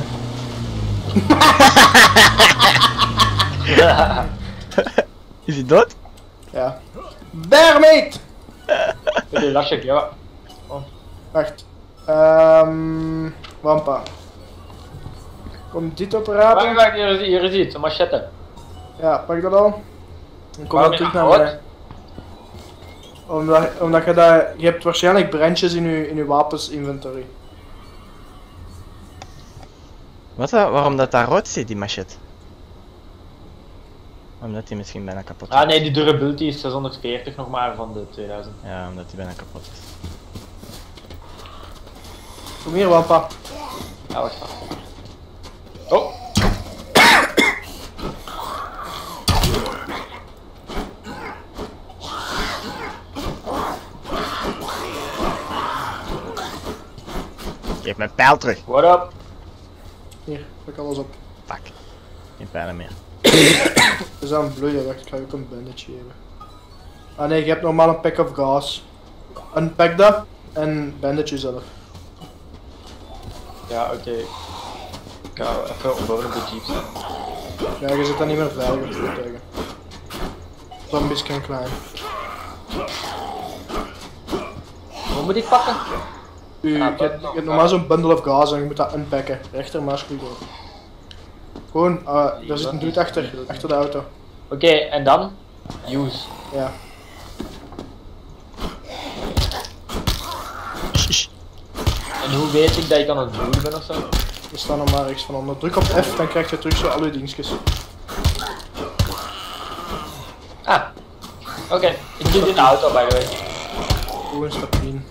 Is hij dood? Ja. Bear, mate! Ik wil een lasje geven. Wacht. Ehm... Wampa. Kom dit apparaat. Waar hier, hier is iets, een machette. Ja, pak dat al. Dan kom Waarom je terug niet naar rood? mij. Omdat, omdat je daar... Je hebt waarschijnlijk brandjes in je, in je wapens inventory. Wat? eh, Waarom dat daar rood zit, die machete? Omdat die misschien bijna kapot is. Ah nee, die durability is zeshonderdveertig nog maar van de tweeduizend. Ja, omdat die bijna kapot is. Kom hier, Wampa. Ja, wacht maar. Oh! Geef mijn pijl terug. What up? Hier, pak alles op. Fuck. Geen pijlen meer. We zijn aan het bloeien, wacht, ik ga je ook een bandage geven. Ah nee, je hebt normaal een pack of gas. Unpack dat en bandage jezelf. Ja, oké. Okay. Ik ga even boven op de jeep zijn. Ja, je zit dan niet meer veilig op voertuigen. Zombies zijn klein. Hoe moet ik pakken? U, je, Ja, hebt, je hebt normaal zo'n bundle of gas en je moet dat unpacken. Rechter muisklik door. Gewoon, uh, daar zit een dude achter, achter de auto. Oké, okay, en dan? Use. Ja. En hoe weet ik dat ik aan het bloeden ben ofzo? Er staan nog maar rechts van onder. Druk op F, dan krijg je terug zo al je dingetjes. Ah. Oké, okay. Ik zit in de auto by the way. Gewoon stap tien.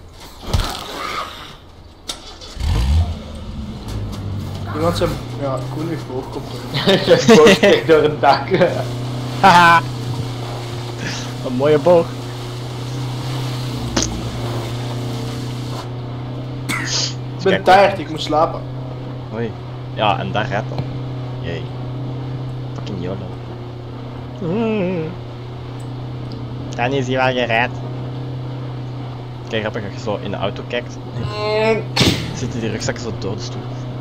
Iemand zijn, ja, Koen heeft boog komt er. Ik boog steekt door het dak. Haha. Een mooie boog. Ik ben tired, ik moet slapen. Hoi. Ja, en daar rijdt dan. Jee. Fucking YOLO. Mm. Kan je zien waar je rijdt? Kijk, grappig als je zo in de auto kijkt. Zitten die rugzakken zo doodstoel.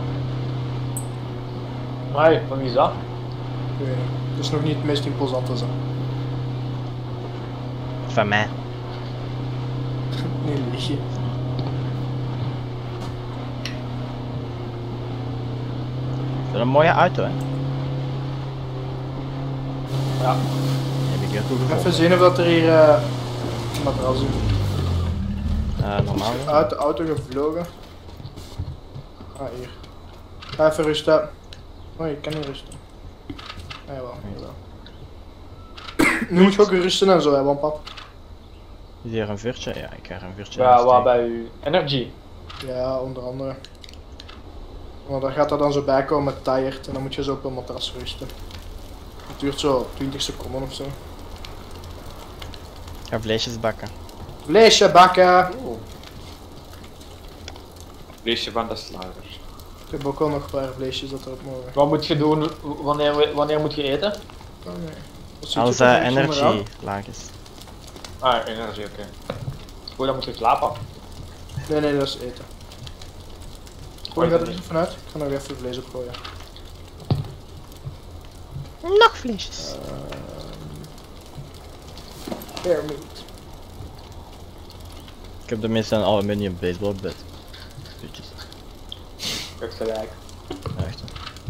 Hoi, van wie is dat? Ik weet niet. Het is nog niet het meest imposante zo. Van mij. Nee, lieg je. Dat is een mooie auto, hè? Ja. Heb ik heel goed Even gevonden. zien of dat er hier uh, een matras in. Uh, normaal. hè? Uit de auto gevlogen. Ah, hier. Ga even rusten. Oh, je kan niet rusten. Ah, jawel, jawel. Nu moet je ook rusten en zo, hè, Wampa. Is hier een vuurtje? Ja, ik ga er een vuurtje Ja, aansteken. waar bij u? Energy. Ja, onder andere. Want dan gaat er dan zo bij komen met tired en dan moet je zo op een matras rusten. Het duurt zo twintig seconden of zo. Ik ga vleesjes bakken. Vleesje bakken! Oeh. Vleesje van de slager. Ik heb ook al nog een paar vleesjes dat erop mogen. Wat moet je doen? Wanneer, we- wanneer moet je eten? Oh nee. Wat zit je Als toch uh, niet zonder aan? energy laag is. Ah, energie, oké. Okay. Goed, dan moet je slapen. Nee, nee, dat is eten. Gooi je er even vanuit? Ik ga nog even vlees opgooien. Nog vleesjes. Bear meat. Ik heb tenminste een aluminium baseballbed. Vuurtjes. Je hebt gelijk. Ja, echt. Hè.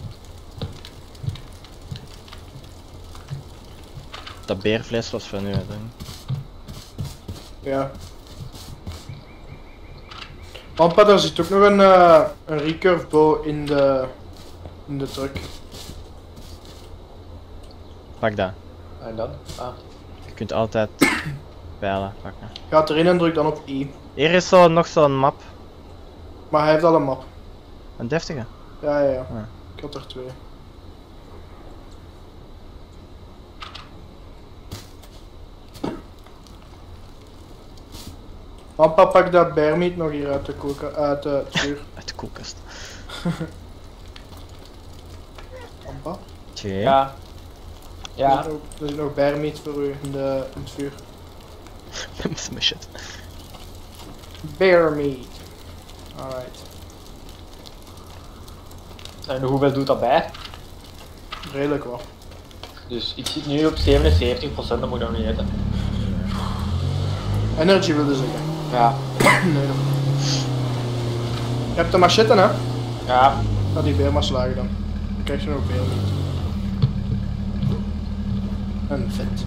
Dat beervlees was van u, hè, denk ik. Ja. Wampa, daar zit ook nog een, uh, een recurve bow in de, in de truck. Pak dat. En dan? Ah. Je kunt altijd pijlen pakken. Ga erin en druk dan op I. Hier is zo, nog zo'n map. Maar hij heeft al een map. Een deftige. Ja, ja, ja. Ja. Ik had er twee. Wampa, pak dat bear meat nog hier uit de koken, uit de het vuur. Uit de koelkast. Wampa. Tjee. Ja. Er Ja. zit nog, er zit nog bear meat voor u in, de, in het vuur. Dat is mijn shit. Bear meat. Alright. En hoeveel doet dat bij? Redelijk wel. Dus ik zit nu op zevenenzeventig procent, dat moet ik nog niet eten. Energy wilde zeggen. Ja. Nee, dat Je hebt de machette, hè? Ja. Ga die beer maar slagen dan. Dan krijg je nog beer meat. En vet.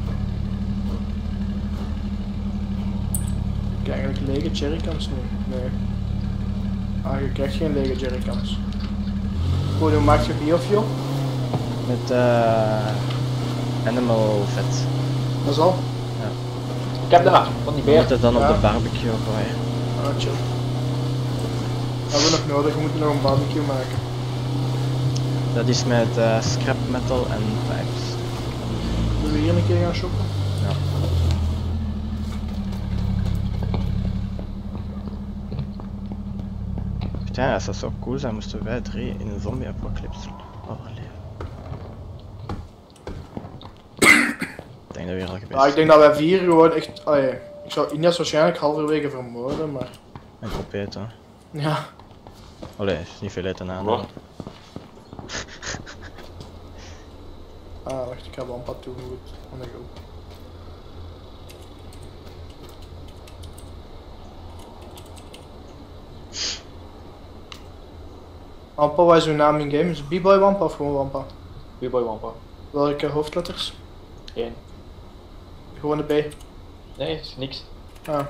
Ik heb eigenlijk lege jerrycans nu. Nee. Ah, je krijgt geen lege jerrycans. Goed, hoe maak je biofuel? Met eh animal vet. Dat is al. Ik heb dat van die Je beer. moet het dan Ja. op de barbecue gooien. Ah, chill. Dat hebben we nog nodig, we moeten nog een barbecue maken. Dat is met uh, scrap metal en pipes. Zullen we hier een keer gaan shoppen? Ja. Ja, als dat zou cool zijn, moesten wij drie in een zombie-apocalypse overleven. Ik denk dat we hier al geweest Ja, ik denk dat wij vier gewoon echt... Allee, ik zou Ines waarschijnlijk halverwege vermoorden, maar... En opeten. Ja. Allee, is niet veel eten aan. Wat? Ah, wacht, ik ga wel een pad doen, goed. En dan go. Wampa, wat is uw naam in game? Is het B-Boy Wampa of gewoon Wampa? B-Boy Wampa. Welke hoofdletters? Eén. Gewoon de B. Nee, is niks. Ah.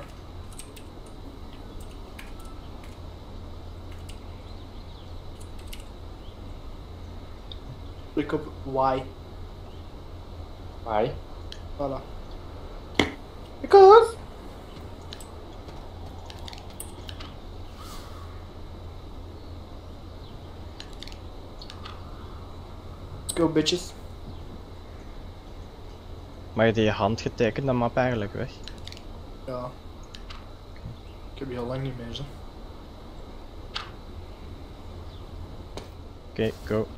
Druk op Y. Hi. Voilà. Because. Let's go bitches. Maar je die handgetekende map eigenlijk weg? Ja. Ik heb die al lang niet meer zo. Oké, okay, go.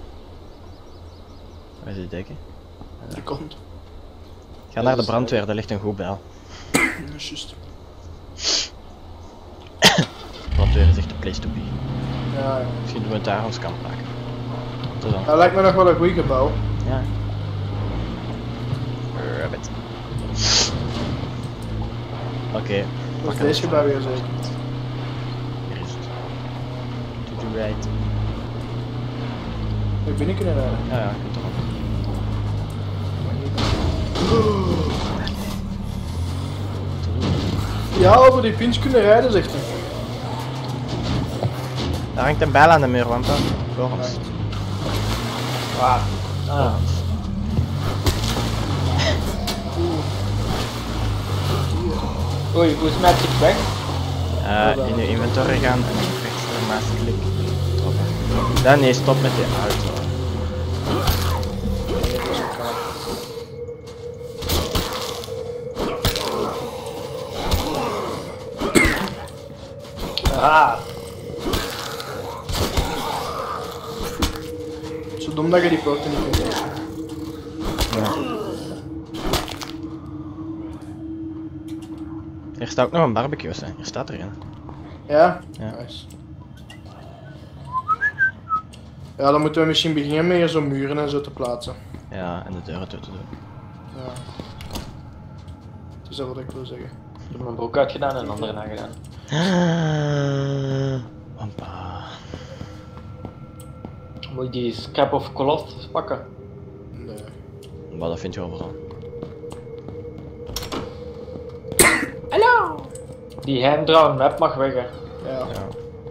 Waar is die dekken? Die komt. Ga naar de brandweer, daar ligt een goed bijl. Dat is juist. Brandweer is echt de place to be. Ja, ja. Misschien doen we het daar ons kamp maken. Tot dan. Dat lijkt me nog wel een goed gebouw. Ja. Rabbit. Oké. Okay, Dat is deze gebouw weer zeker. Hier is het. To the right. Ik binnen kunnen rijden. Ja, ja, komt erop. Ja, over die pins kunnen rijden, zegt hij. Daar hangt een bijl aan de muur, Wampa. Voor ons. Waar? Ah. Oei, hoe is Magic weg? Uh, in je inventory gaan en rechts naast klik. Droppen. Dan nee, stop met die auto. Ah. Zo dom dat je die poorten niet kunt lezen. Ja. Hier staat ook nog een barbecue, hè. Hier staat er een. Ja? Ja. Nice. Ja, dan moeten we misschien beginnen met hier zo muren en zo te plaatsen. Ja, en de deuren toe te doen. Ja. Dat is dat wat ik wil zeggen. Ik heb mijn broek uitgedaan en een andere nagedaan. Wampa. Moet je die Scrap of Colossus pakken? Nee. Maar dat vind je overal. Hallo! Die hand-drawn map mag weg, hè. Ja. Ja.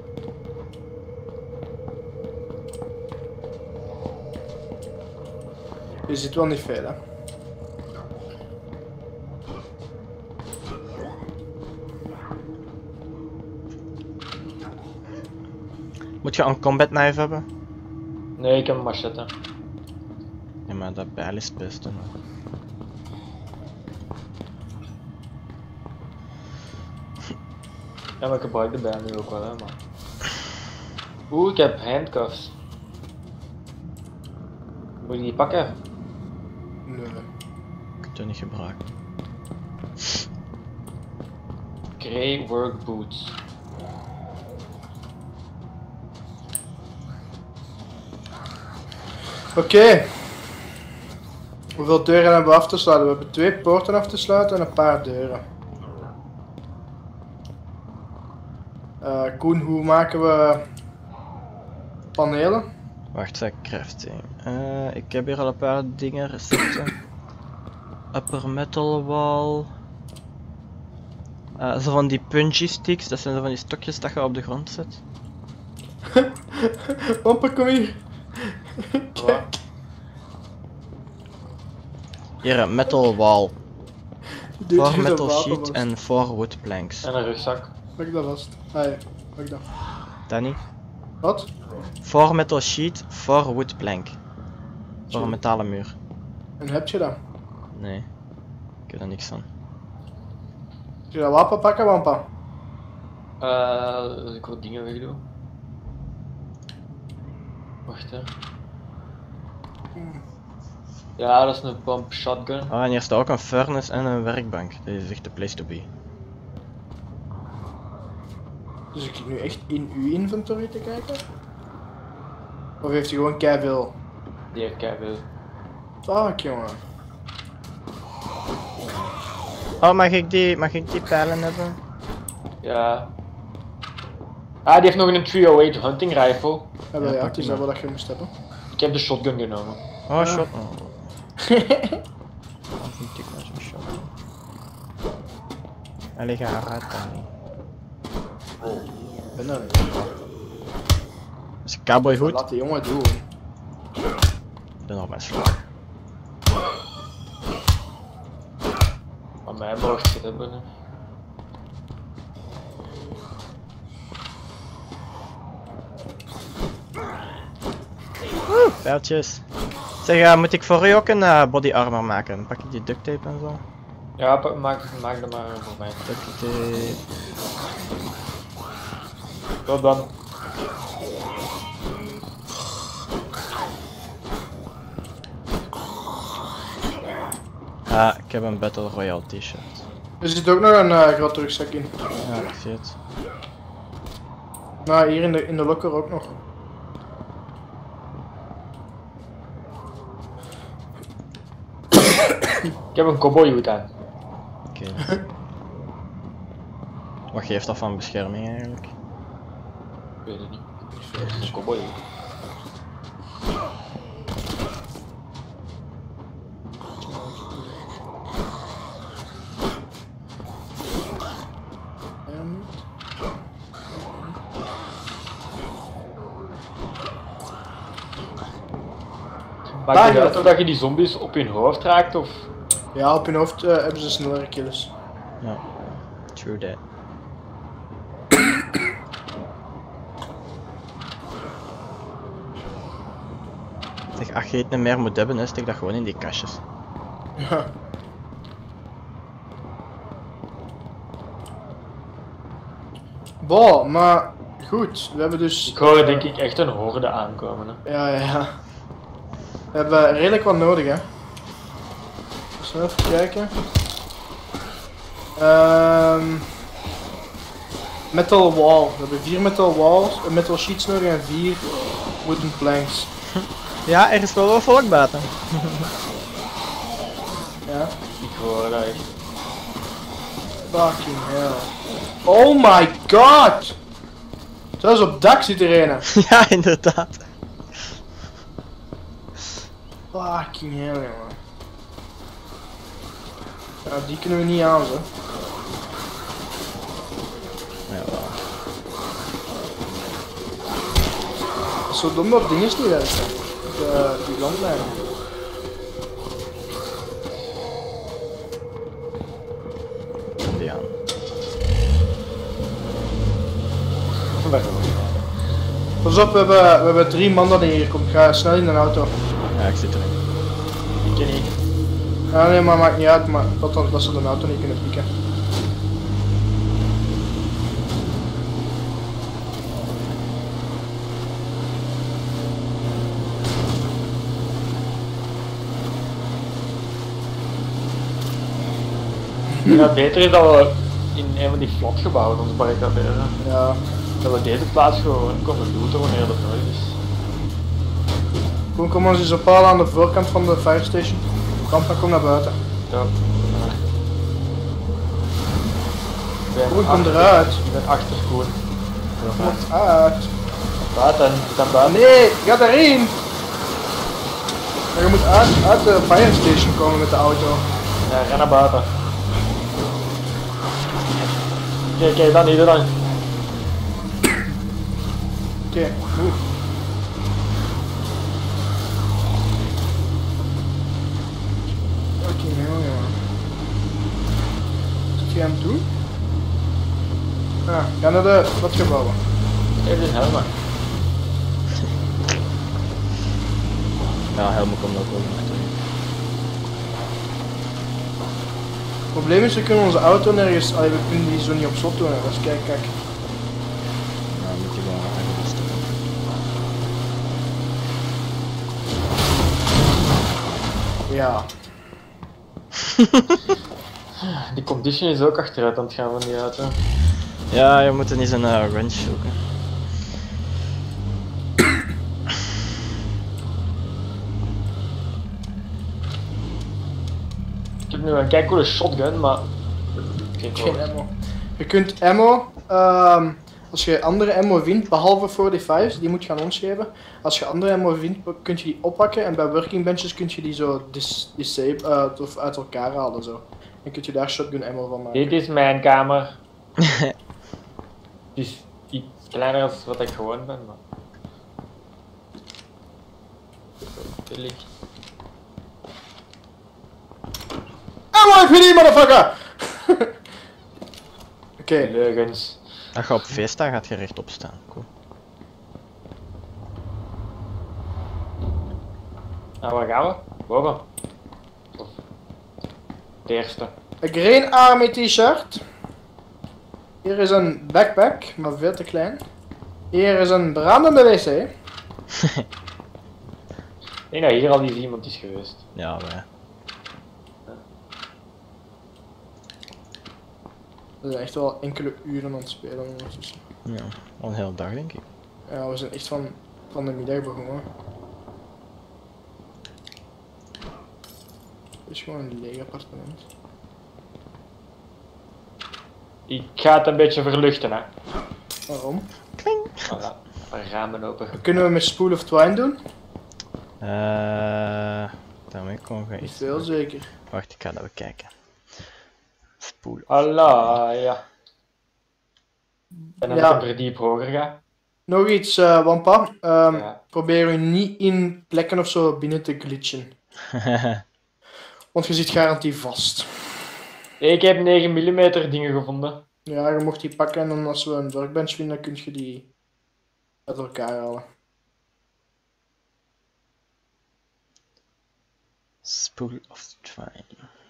Je zit wel niet veel, hè. Moet je een combat knife hebben? Nee, ik heb een machette. Ja, maar dat bijl is het beste. Ja, maar ik gebruik de bijl nu ook wel, hè, maar... Oeh, ik heb handcuffs. Moet je die pakken? Nee. Je kunt het niet gebruiken. Grey work boots. Oké. Okay. Hoeveel deuren hebben we af te sluiten? We hebben twee poorten af te sluiten en een paar deuren. Uh, Koen, hoe maken we panelen? Wacht, zeg, crafting. Uh, ik heb hier al een paar dingen, recepten. Upper metal wall. Uh, zo van die punchy sticks, dat zijn zo van die stokjes dat je op de grond zet. Wampa, kom hier. Wat? Hier, een metal wall. Doe Four het metal wapen sheet vast. en four wood planks. En een rugzak. Pak dat vast. Ah ja, pak dat. Danny. Wat? Voor metal sheet, voor wood plank. Voor een metalen muur. En heb je dat? Nee. Ik heb er niks van. Kun je dat wapen pakken, Wampa? Uh, ik wil dingen wegdoen. Wacht hè. Ja, dat is een pump shotgun. Ah, en hier staat ook een furnace en een werkbank. Dit is echt de place to be. Dus ik nu echt in uw inventory te kijken? Of heeft hij gewoon keiveel? Die heeft keiveel. Fuck, jongen. Oh, mag ik die, mag ik die pijlen hebben? Ja. Ah, die heeft nog een driehonderdachtig hunting rifle. Ja, wel, Ja, ja, pak het die is dat maar. wat je moest hebben. Ik heb de shotgun genomen. Oh, shot. Oh. Wat vind ik nou zo'n shot? Allee, ga eruit dan niet. Ik ben er niet. Dat is een cowboyhoed. Laat die jongen doen. Ik ben op mijn slag. Aan mij mocht je het hebben. Hè. Pijltjes. Zeg, uh, moet ik voor u ook een uh, body armor maken? Dan pak ik die duct tape en zo. Ja, pa- maak, maak dat maar voor mij. Duct tape. Tot dan. Ah, ik heb een Battle Royale t-shirt. Er zit ook nog een uh, groot rugzak in. Ja, ik zie het. Nou, hier in de, in de locker ook nog. Ik heb een cowboyhoed aan. Oké. Okay. Wat geeft dat van bescherming eigenlijk? Ik weet het niet. Het is een cowboyhoed. Maakt het uit of dat je die zombies op hun hoofd raakt of? Ja, op hun hoofd uh, hebben ze snellere kills. Ja, true that. Zeg, als je het niet meer moet hebben, hè, steek dat gewoon in die kastjes. Ja. Boah, maar goed, we hebben dus... Ik hoor denk ik echt een horde aankomen. Hè. Ja, ja, ja. We hebben redelijk wat nodig, hè. Dus even kijken. Um, metal wall. We hebben vier metal walls, uh, metal sheets nodig en vier wooden planks. Ja, er is wel wat volk buiten. Ja. Ik hoor dat echt. Fucking hell. Oh my god! Zelfs op het dak zit er een. Ja, inderdaad. Fucking hell, jongen. Ja, die kunnen we niet aan, zo. Ja, wel. Het is zo dom dat dingen niet werken. De, die landlijnen. Die aan. Pas op, we hebben, we hebben drie man dat hier komt. Ga snel in de auto. Ja, ik zit erin. Ik ken niet. Ja, nee, maar maakt niet uit, maar dat, dan, dat ze de auto niet kunnen pikken. Ja, beter is dat we in een van die flatgebouwen ons barricaderen. Ja. Dat we deze plaats gewoon kunnen looten wanneer dat nodig is. Kom, kom ons eens ophalen aan de voorkant van de fire station. Kampa, kom naar buiten. Ja. Ik Koen, kom achter- eruit. Ik ben achter Koen. Kom uit. Buiten, we zijn Ah, buiten. nee, ga daarin! Maar je moet uit, uit de fire station komen met de auto. Ja, ren naar buiten. Kijk, kijk, dan niet, dan. Oké, okay, move. Fucking hell, jongen. Wat ga je aan het doen? Ah, ga naar de flatgebouwen. Even een helm. Ja, helemaal komt ook wel nog terug. Het probleem is, we kunnen onze auto nergens... Allee, we kunnen die zo niet op slot doen. Hè. Dus kijk, kijk. Nou, moet je gewoon even stoppen. Ja. Die condition is ook achteruit aan het gaan van die auto. Ja, je moet eens een uh, wrench zoeken. Ik heb nu een kei coole shotgun, maar... Geen Geen kool. ammo. Je kunt ammo... Um, als je andere ammo vindt, behalve forty-fives, die moet je aan ons geven. Als je andere ammo vindt, kun je die oppakken en bij working benches kun je die zo dis disable, uh, of uit elkaar halen. Zo. Dan kun je daar shotgun ammo van maken. Dit is mijn kamer. Het is iets kleiner dan wat ik gewoon ben, maar... Billig. Ammo F P D, motherfucker! Oké. Okay. Leugens. Als je op feest staat, gaat je rechtop staan. Cool. Nou, waar gaan we? Boven. Of... De eerste. Een Green Army t-shirt. Hier is een backpack, maar veel te klein. Hier is een brandende wc. Ik denk dat hier al eens iemand is geweest. Ja, wij. We zijn echt wel enkele uren aan het spelen ondertussen. Ja, al een hele dag denk ik. Ja, we zijn echt van, van de middag begonnen. Het is gewoon een leeg appartement. Ik ga het een beetje verluchten, hè. Waarom? Voilà. Ramen open. Kunnen we met Spool of Twine doen? Eh, daarmee kon je Niet iets. veel zeker. Wacht, ik ga dat bekijken. Spoel. Allah, ja. En dan Ja. ja. Ik diep hoger ga. Nog iets, uh, Wampa. Um, Ja. Probeer u niet in plekken of zo binnen te glitchen. Want je zit garantie vast. Ik heb negen millimeter dingen gevonden. Ja, je mocht die pakken en dan als we een workbench vinden, kun je die uit elkaar halen. Spool of twine.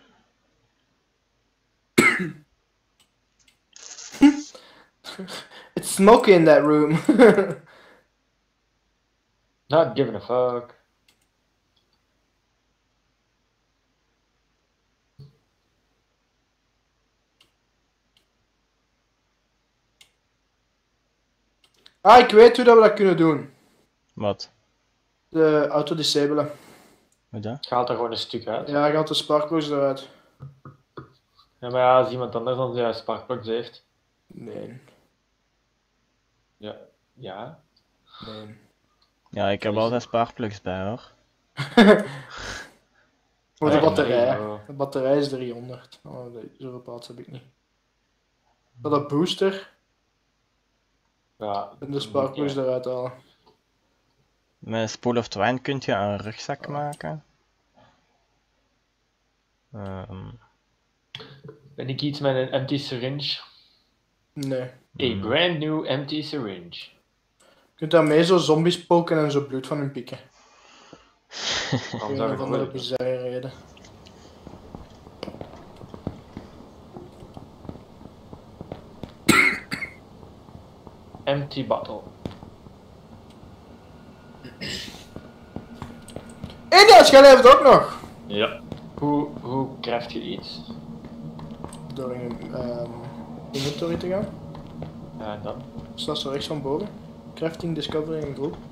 It's smoky in that room. Not giving a fuck. Ah, ik weet hoe dat we dat kunnen doen. Wat? De auto disabelen. Hoe dat? Gaat er gewoon een stuk uit. Ja, gaat de sparkplugs eruit. Ja, maar ja, als iemand anders dan ja, sparkplugs heeft. Nee. Ja. Ja. Nee. Ja, ik heb altijd spaarplugs bij hoor. Voor de Ah, batterij. nee, oh. De batterij is driehonderd. Oh, de- zoveel plaats heb ik niet. Dat de booster Ja. en de sparkplugs ja. eruit halen. Met spool of twine kun je een rugzak maken. Ehm, Ben ik iets met een empty syringe? Nee. A Hmm. brand new empty syringe. Je kunt daarmee zo zombies poken en zo bloed van hun pikken. Waarom Een zou of ik andere het bizarre reden. Empty bottle. India's, jij leeft ook nog! Ja. Hoe, hoe craft je iets? Door in een um, inventory te gaan. Ja, en dan? Staat zo rechts van boven. Crafting, discovery en groep.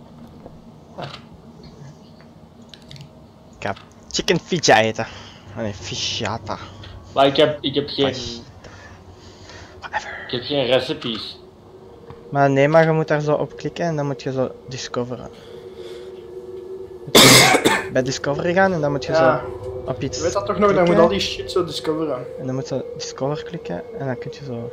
ik ga chicken fija eten. Nee, fishata. Maar ik heb, ik heb geen, Whatever. ik heb geen recipes. Maar nee, maar je moet daar zo op klikken en dan moet je zo discoveren. Bij discovery gaan en dan moet je Ja. zo op iets Je weet dat toch nog, dan klikken. moet al die shit zo discoveren. En dan moet je discover klikken en dan kun je zo...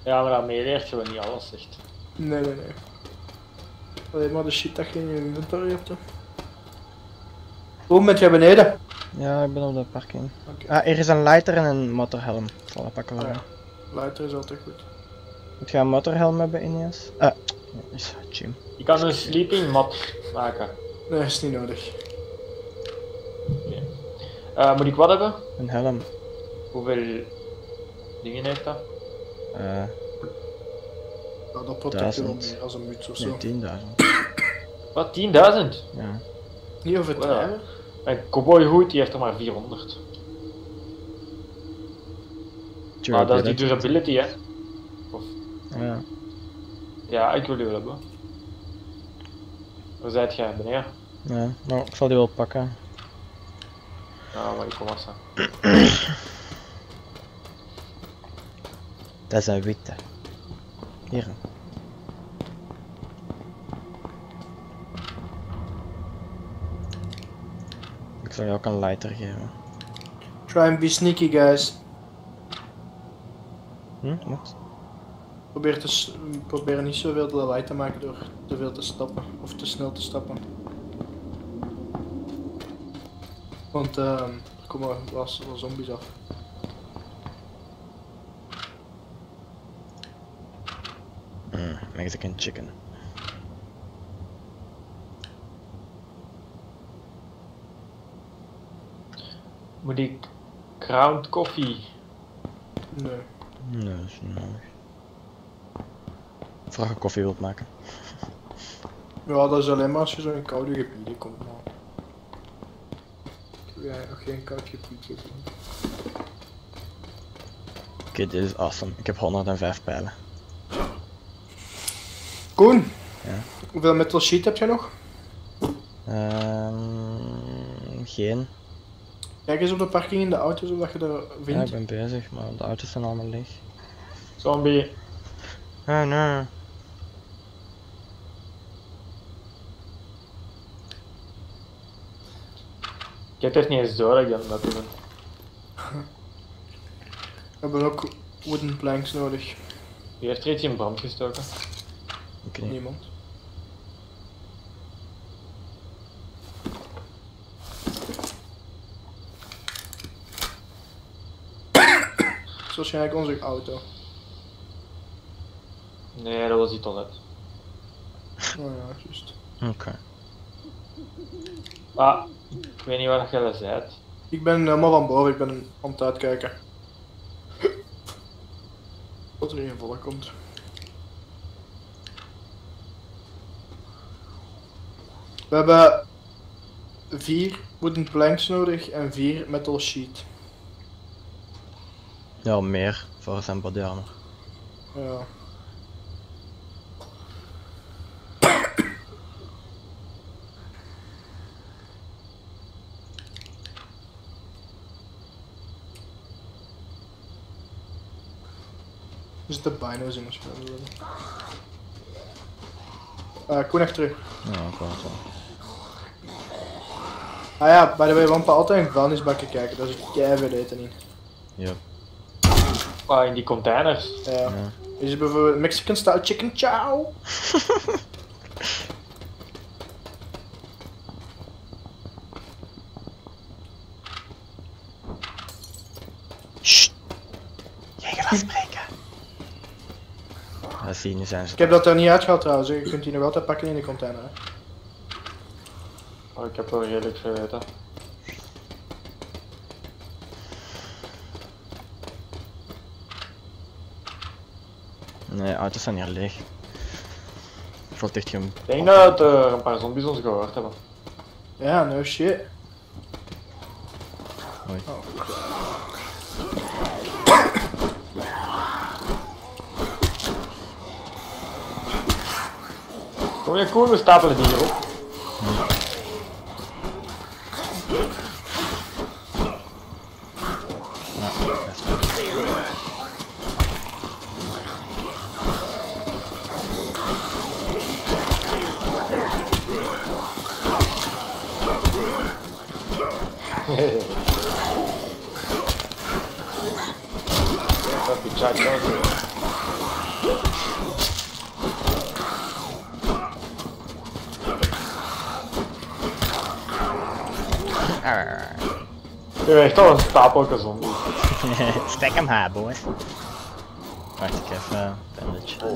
Ja, maar daarmee leert je wel niet alles echt. Nee, nee, nee. Alleen maar de shit dat je in je inventory hebt. Hè. Hoe met jij beneden? Ja, ik ben op de parking. Oké. Ah, er is een lighter en een motorhelm. Ik zal dat pakken. Ah, voor ja. Lighter is altijd goed. Moet je een motorhelm hebben, Ineas? Ah, is Jim. Je kan een sleeping mat maken. Nee, is niet nodig. Uh, moet ik wat hebben? Een helm. Hoeveel dingen heeft dat? Eh, Ja, dat protect je wel duizend. meer als een muts of zo. nee, tienduizend. Wat, tienduizend? Ja. Niet overdrijven. Wow. Een cowboyhoed die heeft er maar vierhonderd. Maar dat is die durability, hè? Of, Ja. ja, ik wil die wel hebben. Waar zijt jij, meneer? Ja, nou, ik zal die wel pakken. Ja, maar ik kom af staan. Dat is een witte. Hier. Ik zal je ook een lighter geven. Try and be sneaky, guys. Hm? Wat? Probeer, te, s- probeer niet zoveel lawaai te maken door te veel te stappen. Of te snel te stappen. Want uh, er komen wel wel zombies af. Mm, Mexican chicken. Moet ik ground coffee? Nee. Nee, dat is niet nodig. Vraag of je koffie wilt maken. Ja, dat is alleen maar als je zo in koude gebieden komt. Maar... Ik heb nog geen koud gebied gezien. Oké, okay, dit is awesome. Ik heb honderdvijf pijlen. Koen! Ja. Hoeveel metal sheet heb je nog? Um, geen. Kijk eens op de parking in de auto's of dat je er Ja, vindt. ik ben bezig, maar de auto's zijn allemaal leeg. Zombie. Ah, nee. Ik heb echt niet eens door dat ik dat moet doen. We hebben ook wooden planks nodig. Wie heeft er iets in brand gestoken? Ik niet. Niemand. Dat is waarschijnlijk onze auto. Nee, dat was die toilet. Oh ja, juist. Oké. Okay. Ah, ik weet niet waar jij dat zei. Ik ben helemaal van boven, ik ben aan het uitkijken. Wat er in volk komt. We hebben vier wooden planks nodig en vier metal sheet. Ja, meer voor zijn body armor. Ja. Er zitten bino's in als je dat wil. Uh, Koen echt terug. Ja, ik wou het wel. Ah ja, by the way, we moeten altijd in vuilnisbakken kijken, daar zit keiveel eten in. Ja. Ah, in die containers. Ja. Ja. Is er bijvoorbeeld Mexican style chicken chow? Sst! Jij gaat afspreken. Dat zie je, nu zijn ze. Ik heb dat er niet uitgehaald trouwens, je kunt die nog altijd pakken in de container. Hè. Oh, ik heb wel redelijk veel eten. Nee, auto's zijn hier leeg. Ik voel het echt geen... Ik denk dat er een paar zombies ons gehoord hebben. Ja, no shit. Hoi. Oh. Kom je cool, we stapelen die hier op. Ja, dat is goed. Dat is die chat. Je hebt echt al een stapelke zombie. Stek hem haar, boy. Wacht, ik even een bandage.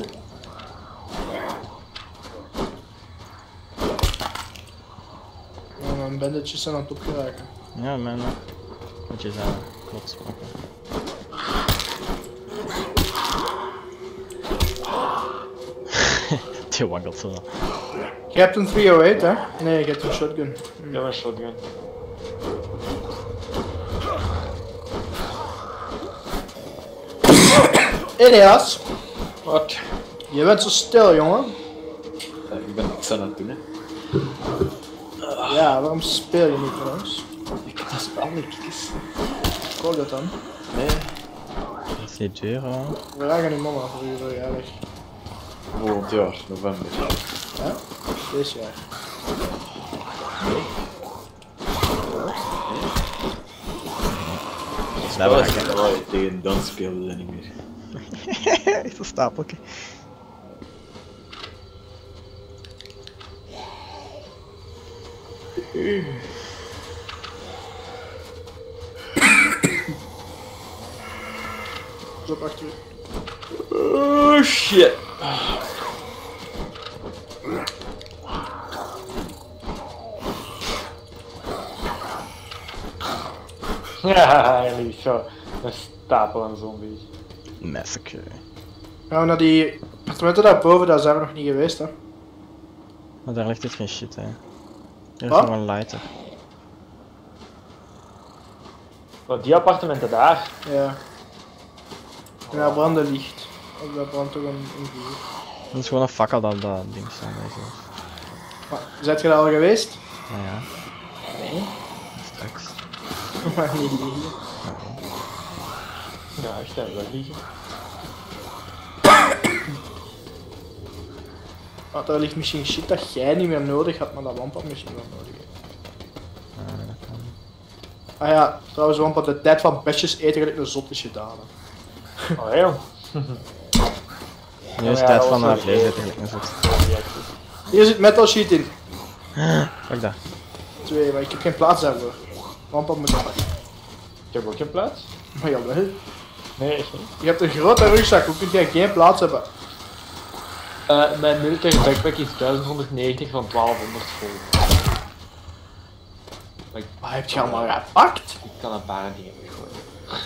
Ja, mijn bandages zijn aan het opgeraken. Ja, mijn uh, moet je zijn klopt. Die waggelt zo. Je hebt een driehonderdachtig hè? Nee, je hebt een shotgun. Ik heb een shotgun. Elias, Wat? je bent zo stil, jongen. Ja, ik ben niks aan het doen, hè. Ja, waarom speel je niet met ons? Ik heb dat spel niet, kijk eens. Ik hoor dat dan. Nee. Dat is niet duur, hoor. We gaan nu mama voor je verjaardag. Volgend jaar, november. Ja? Deze jaar. Dat Dat was is wel tegen dan speelden ze niet meer. echt een stapeltje. Pas op achter je. Oh shit. Ja, jullie zo. Een stapel aan zombies. Massacre. Gaan we naar die appartementen daarboven, daar zijn we nog niet geweest, hè? Maar daar ligt dit geen shit, hè. Er is Wat? nog een lighter. Wat, die appartementen daar? Ja. En daar branden licht. Of daar brandt toch een, een vuur. Dat is gewoon een fakkel dat dat ding staat. Zo. Maar, zijt je daar al geweest? Nou ja, Nee. straks. Maar niet liegen. Ja, echt, hè, wel liegen. Want daar ligt misschien shit dat jij niet meer nodig had, maar dat Wampa misschien wel nodig heeft. Ja, dat kan. Ah ja, trouwens Wampa, de tijd van besjes eten gelijk een zot is gedaan. Hè. Oh joh. Nu is Ja, het tijd dat van was een wel vlees leuk. eten, gelijk een zot. Hier zit metal sheet in. Pak dat. Twee, maar ik heb geen plaats daarvoor. Wampa moet dat pakken. Ik heb ook geen plaats. Maar jawel. Nee, echt niet. Je hebt een grote rugzak, hoe kun jij geen plaats hebben? Uh, mijn militaire backpack is duizend honderdnegentig van twaalfhonderd vol. Maar ik, Wat heb je allemaal gepakt? ik kan een paar dingen weggooien.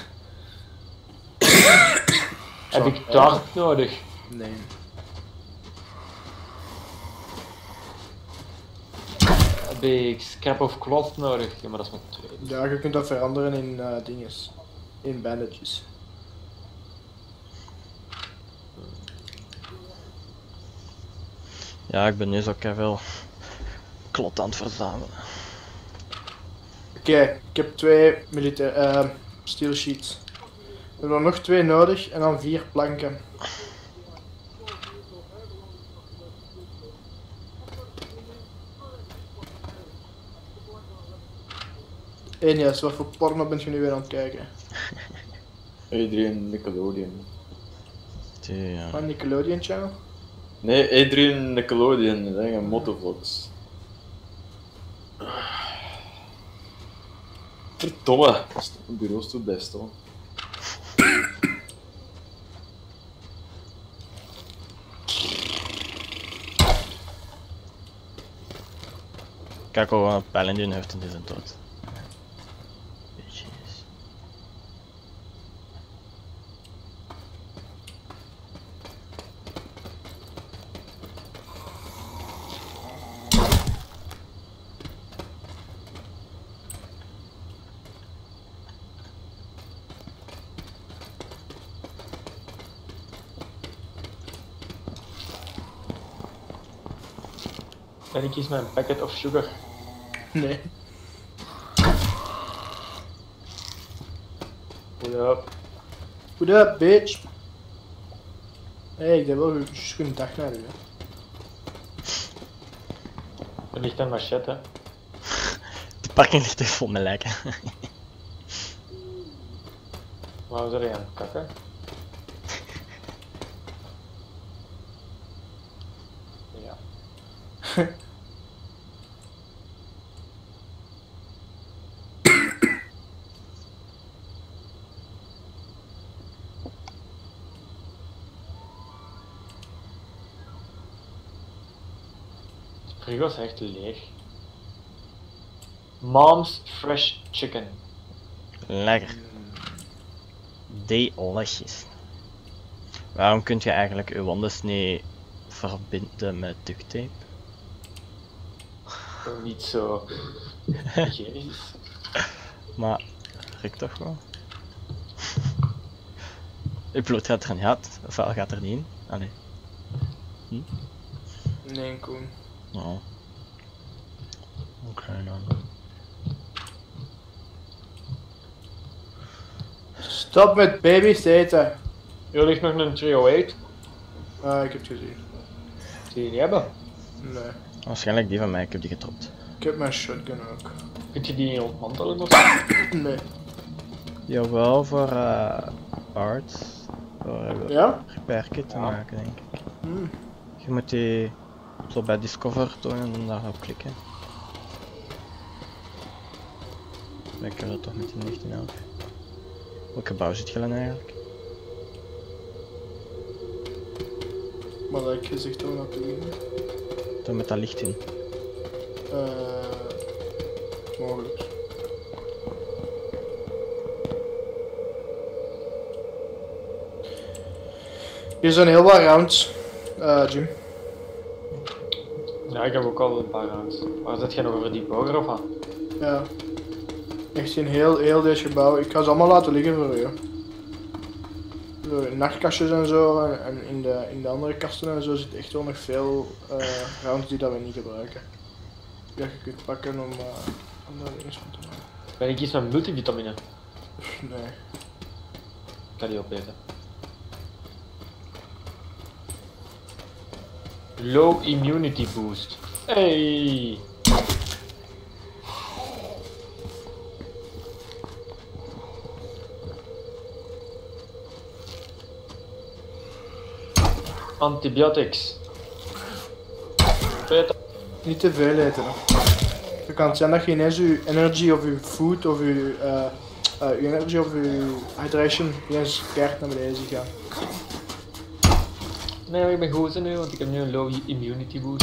Heb ik dart nodig? Nee. Heb ik scrap of cloth nodig? Ja, maar dat is maar twee. Ja, je kunt dat veranderen in uh, dinges. In bandages. Ja, ik ben nu zo veel klot aan het verzamelen. Oké, okay, ik heb twee militair, uh, steel sheets. We hebben er nog twee nodig en dan vier planken. Enias, wat voor porno bent je nu weer aan het kijken? Adrian Nickelodeon. Die, ja. Van Nickelodeon Channel? Nee, Adrian Nickelodeon, dat zijn motovlogs. Verdomme, een bureaustoel best hoor. Kijk hoe een pijl in die hoofd en die zijn dood. Jeez. En ik kies mijn packet of sugar. Nee. Ja. Good up, bitch! Hé, hey, ik heb wel een goede dag naar u. Hè. Er ligt een machette. De parking ligt echt vol met lijken. Waarom zou je aan het kakken? Ja. frigo is echt leeg. Mom's fresh chicken. Lekker. Delicious. Waarom kun je eigenlijk je wondes niet verbinden met duct tape? Toch niet zo hygiënisch. Maar, ruikt toch wel? Je bloed gaat er niet uit, ofwel gaat er niet in. Allee. Hm? Nee, Koen. Oh. Oké okay, dan. Stop met baby's te eten. Hier ligt nog een driehonderdachtig. Ah, ik heb het gezien. Die je niet hebben. Nee. Waarschijnlijk die van mij, ik heb die getropt. Ik heb mijn shotgun ook. Kunt je die ontmantelen of zo? Nee. Jawel, voor uh, art. Voor uh, Ja? repair kit te Ja. maken, denk ik. Hmm. Je moet die zo bij Discover tonen en daarop klikken. Ik heb dat toch met die negentien elf. Welk gebouw zit je dan eigenlijk? Maar dat ik gezegd heb naartoe ging. Dan met dat licht in. Uh, mogelijk. Hier zijn heel wat rounds, uh, Jim. Ja, ik heb ook al een paar rounds. Maar zit jij nog over die boger of wat? Ja. Echt in heel, heel dit gebouw. Ik ga ze allemaal laten liggen voor je. Zo, in nachtkastjes en zo, en, en in, de, in de andere kasten en zo zit echt wel nog veel uh, rounds die dat we niet gebruiken. Die je kunt pakken om, uh, om daar dingen van te maken. Ben ik iets met multivitamine? Nee. Ik ga die opeten. Low immunity boost. Hey! Antibiotics. Peter. Niet te veel eten. Hè. Het kan zijn dat je ineens je energy of je food of je, uh, uh, je energy of je hydration ineens keihard naar beneden ziet gaan. Nee, ik ben goed nu, want ik heb nu een low immunity boost.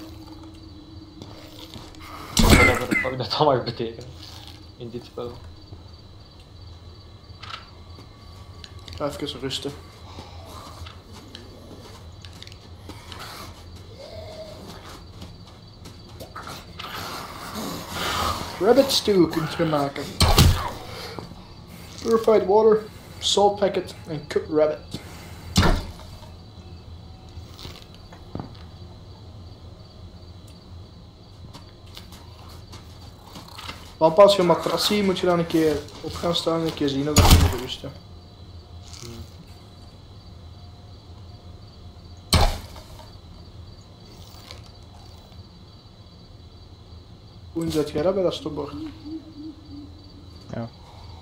Whatever the fuck dat allemaal betekent in dit spel. Ga even rusten. Rabbit stew kunt je maken. Purified water, salt packet en cooked rabbit. Want als je een matras ziet, moet je dan een keer op gaan staan en een keer zien of dat je moet rusten. Hoe zet jij dat bij dat stopbord? Ja.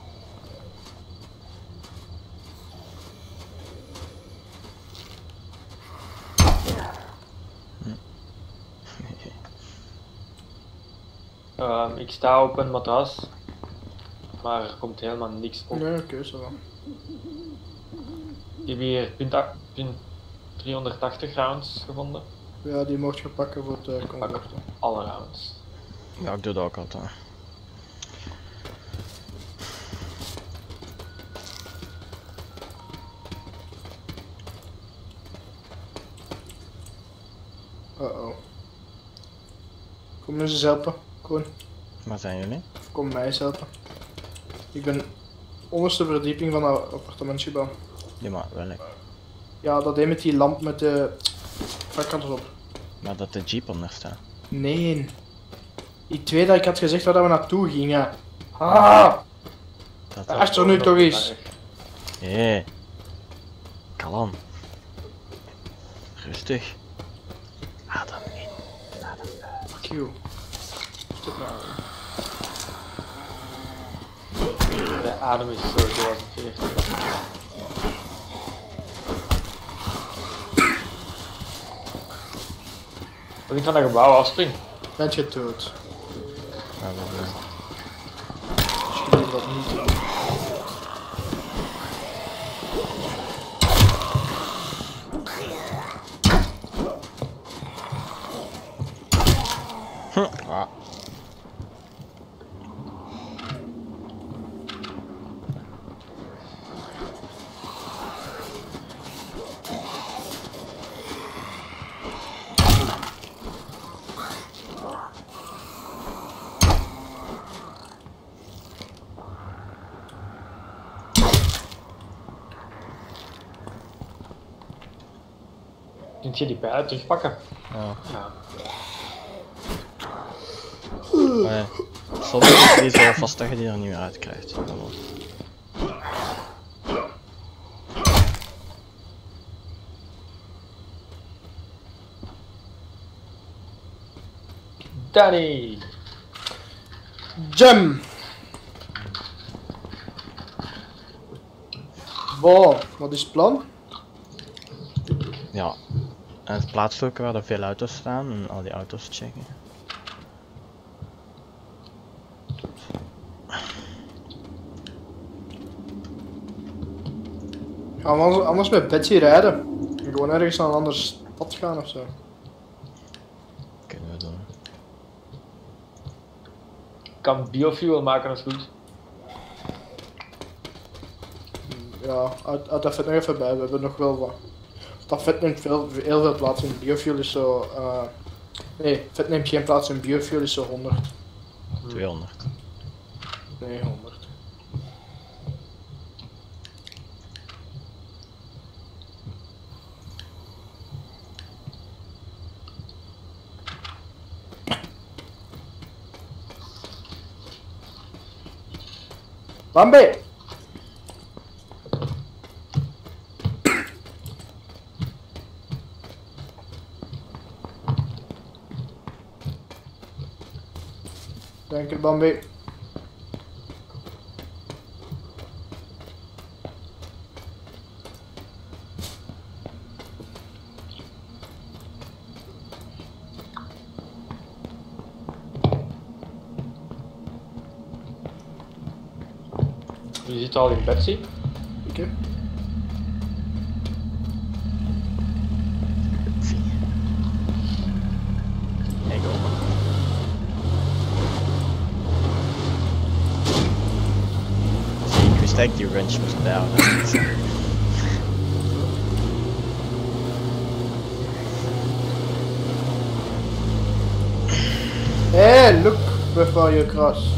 Um, ik sta op een matras, maar er komt helemaal niks op. Nee, oké, zo dan. Ik heb hier punt acht- punt driehonderdtachtig rounds gevonden. Ja, die mocht je pakken voor het uh, Pak converten. alle rounds. Ja, ik doe dat ook altijd. Uh-oh. Kom eens helpen, Koen. Waar zijn jullie? Of kom mij eens helpen. Ik ben onderste verdieping van dat appartementsgebouw. Ja, maar wel ik. Ja, dat deed met die lamp met de vakkant erop. Maar dat de jeep onder staat. Nee. Die twee dat ik had gezegd waar we naartoe gingen. Ah! Dat Echt zo nu toch eens. Hé. Hey. Kalm. Rustig. Adem in. Adem uit. Fuck you. Stop nou. De adem is zo geavanceerd. Als ik van dat gebouw afspring. Bent je dood? Ja, wel, ja. Misschien moet dat niet doen. Kunt je die pijlen terugpakken? Ja. Ja. Maar soms is die zo vast dat je die er niet meer uit krijgt. Danny! Jam! Wow, wat is het plan? Ja. En het plaats zoeken waar er veel auto's staan en al die auto's checken. Gaan we anders, anders met Betsy rijden? En gewoon ergens naar een ander stad gaan ofzo. Kunnen we doen. Ik kan biofuel maken als het goed. Ja, uit, uit dat vet nog even bij, we hebben nog wel wat. Dat vet neemt veel, heel veel plaats in biofuel is zo... Uh, nee, vet neemt geen plaats in biofuel is zo honderd. tweehonderd. Nee, honderd. Bambi! Dank je, Bambi. Je zit al in Betsy. Oké. Okay. Zie. Hey, go. Zie, ik wist dat ik die wrench moest bijhouden. Hey, look before you cross.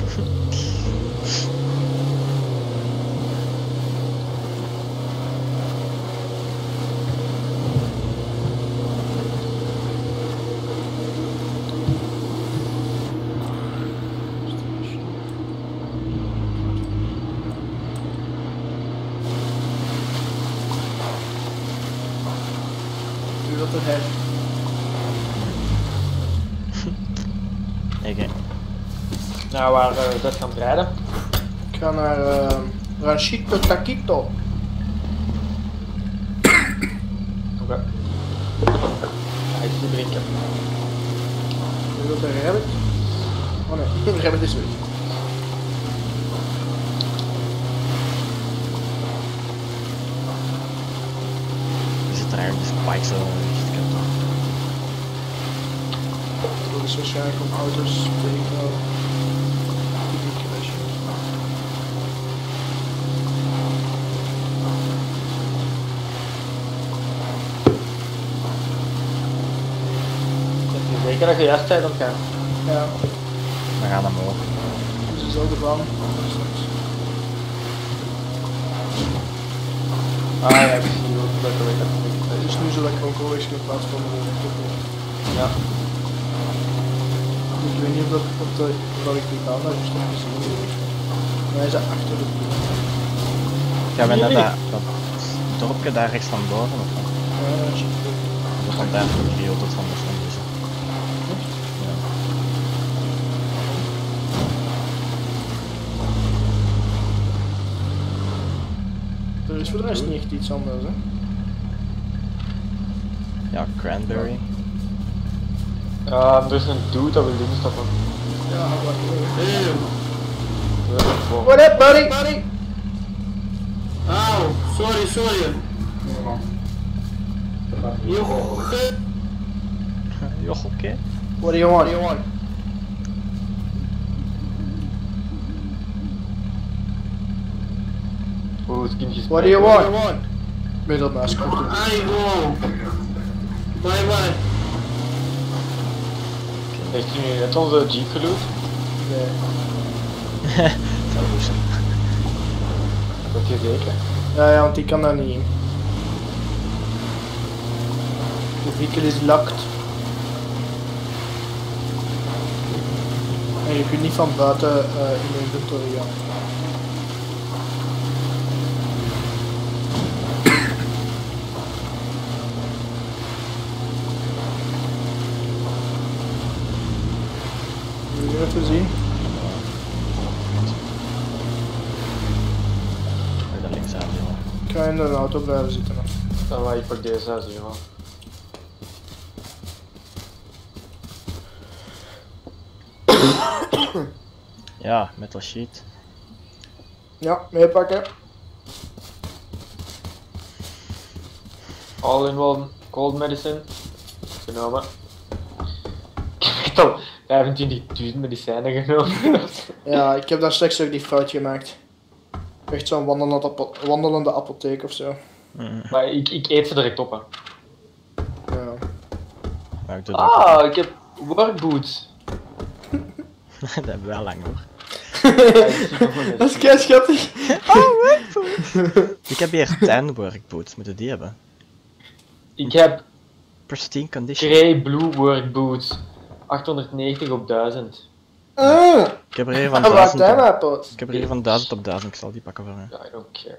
Doe dat er heen. Oké. Nou, waar uh, we dat gaan rijden. Ik ga naar uh, Ranchito Taquito. Oké. Okay. Ga ik niet drinken. Doe dat er rabbit. Oh nee, de rabbit is weg. Er zit er eigenlijk een spike zo. Dat is waarschijnlijk om auto's tegen die crashen. Het is zeker dat je juist tijd aan het gaan. Ja, We gaan omhoog. dat is dezelfde baan. Ah ja, ik zie hoe het lekker weet. Het is nu zo lekker oncologisch in plaats van de Ja. Ik weet niet of dat, of dat, of dat ik die baan daar juist heb gezien. Maar hij is achter de boel. Gaan we Nee, naar nee. dat, dat dorpje daar rechts van boven of wat? Ja, dat is goed. Dat komt daar voor drie auto's van de stond dus. Ja. Er is voor de rest niet echt iets anders, hè? Ja, cranberry. Ja, er is een dude dat wil instappen. Ja, wat Hey, What up, buddy? buddy? auw, sorry, sorry. Joh, Joch, oké. What do you want? What do you want? Oeh, het kindje is What do you want? Middelmaas komt er. I go. Bye bye. Heeft u nu net onze jeep geloot? Nee. Zou goed zijn. Dat je zeker? Ja, ja, want die kan daar niet in. De vehicle is locked. En je kunt niet van buiten uh, in de inventory gaan. Moet je even zien. Moet je daar links aan doen. Ik ga in de auto blijven zitten. Hè. Dan ga ik voor deze huis hier, man. Ja, metal sheet. Ja, meepakken. All in one, cold medicine. Genomen. Ik heb al vijfentwintigduizend medicijnen genomen. Ja, ik heb daar straks ook die fout gemaakt. Echt zo'n wandelende, apo wandelende apotheek of zo. Mm. Maar ik, ik eet ze direct op, hè. Ja. Maar ik doe dat ook. Ah, ik heb workboots. Dat hebben we wel lang hoor. Dat is kei schattig. Ik heb hier tien workboots, moeten die hebben. Ik heb Pristine condition. grey blue workboots. achthonderdnegentig op duizend. Ah, Ik heb er hier van wat duizend zijn op, wij post? ik heb er hier van duizend op duizend, ik zal die pakken voor u. Ja, I don't care.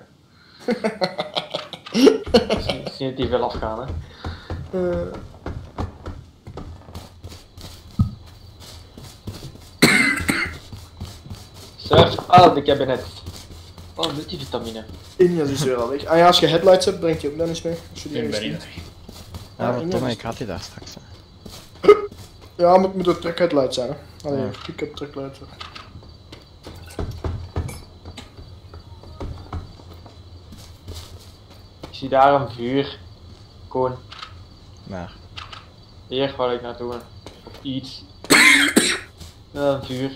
Ik zie het die veel afgaan, hè. Uh, Sir, ah, ik heb er net. Oh, multivitamine. Injas is weer al weg. Ah ja, als je headlights hebt, brengt die ook dan eens mee. Als je die Ik ergens ben niet vindt. weg. Ja, Ah, maar Injas Tom, is- ik had die daar straks. Hè. Ja, moet moet een truck headlight zijn, hè. Allee, Ja. ik heb truck light. Ik zie daar een vuur. Koon. Maar, Hier waar ik naartoe. Of iets. Ja, een vuur.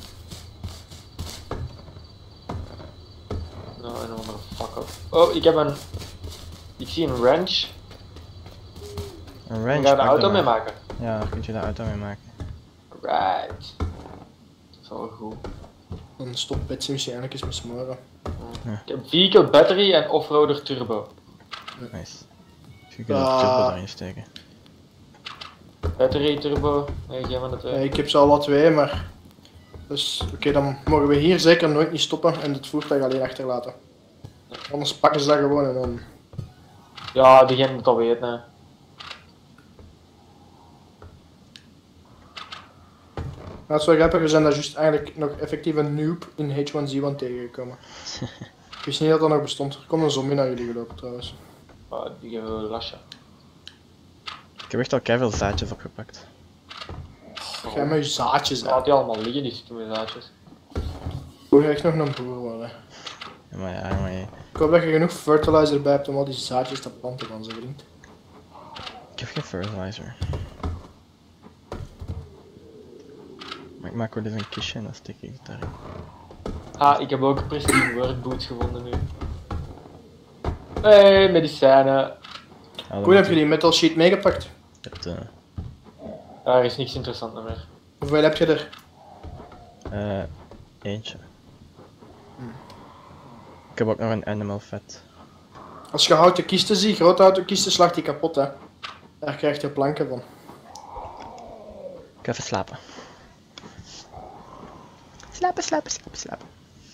Nou, een andere fuck up. Oh, ik heb een. Ik zie een wrench. een Ik range ga de pak auto dan mee maar. maken. Ja, daar kun je de auto mee maken. Right. Dat is wel goed. Dan stopt Betsy misschien eindelijk eens met smoren. Ik heb vehicle battery en offroader turbo. Nice. Dus je kunt er Ah. turbo erin steken. Battery, turbo, nee, geen van de twee. Ja, ik heb ze al wat twee, maar... Dus, oké, dan mogen we hier zeker nooit niet stoppen en het voertuig alleen achterlaten. Anders pakken ze dat gewoon en dan... Ja, diegene moet al weten. Hè. Maar het is wel grappig, we zijn daar juist eigenlijk nog effectief een noob in H one Z one tegengekomen. Ik wist niet dat dat nog bestond. Er komt een zombie naar jullie gelopen trouwens. Ah, die geven we een lasje. Ik heb echt al keiveel zaadjes opgepakt. Ga met je zaadjes Laat uit. die allemaal liggen, die stimulaties. Hoe ga ik nog een boer worden? Ja, maar ja, maar ja. Ik hoop dat je genoeg fertilizer bij hebt om al die zaadjes te planten van zijn vriend. Ik heb geen fertilizer. Maar ik maak wel eens een kistje en dan steek ik het daarin. Ah, ik heb ook pristine workboots gevonden nu. Hey, medicijnen. Ja, dan Hoe heb moet je die metal sheet meegepakt? Je hebt eh Daar is niks interessant meer. Hoeveel heb je er? eh, eentje. Ik heb ook nog een animal fat. Als je houten kisten ziet, grote houten kisten, slaagt die kapot hè. Daar krijg je planken van. Ik ga even slapen. Slapen, slapen, slapen, slapen.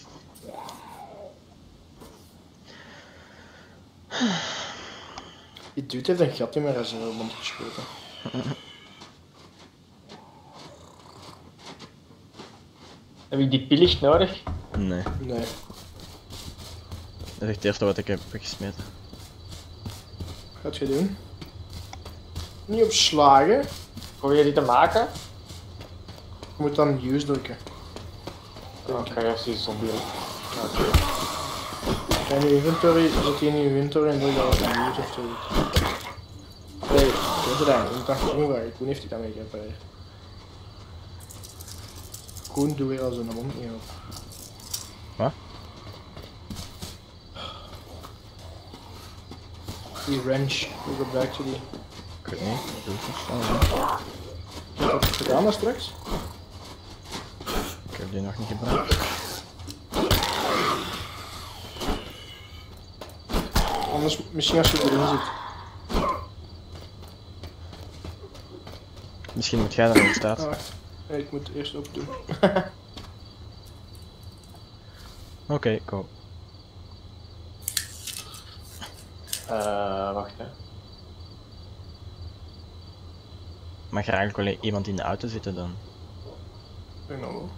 Die dude heeft een gat in mijn reserveband geschoten. Heb ik die pillicht nodig? Nee, Nee. dat is echt het eerste wat ik heb weggesmeten. Wat gaat je doen? Niet op slagen. Probeer je die te maken? Je moet dan use drukken. Oh, ik ga eerst die zombie. Oké. Ga in je inventory, zet die in je inventory en druk dat op use of zoiets. Nee, dat is het eigenlijk. Ik dacht Koen vragen. Koen heeft die daarmee gerepareerd. Koen, doe weer als een mond niet op. Wat? Die wrench, hoe gebruik je die? Ik weet niet, ik doe het niet zo, hè. Heb je dat gedaan daar straks? Ik heb die nog niet gebruikt. Anders, misschien als je erin zit. Misschien moet jij daar in staat. Ah, wacht. Nee, ik moet het eerst open doen. Oké, okay, go. Uh, wacht hè. Mag er eigenlijk alleen iemand in de auto zitten dan? Ik denk nog wel.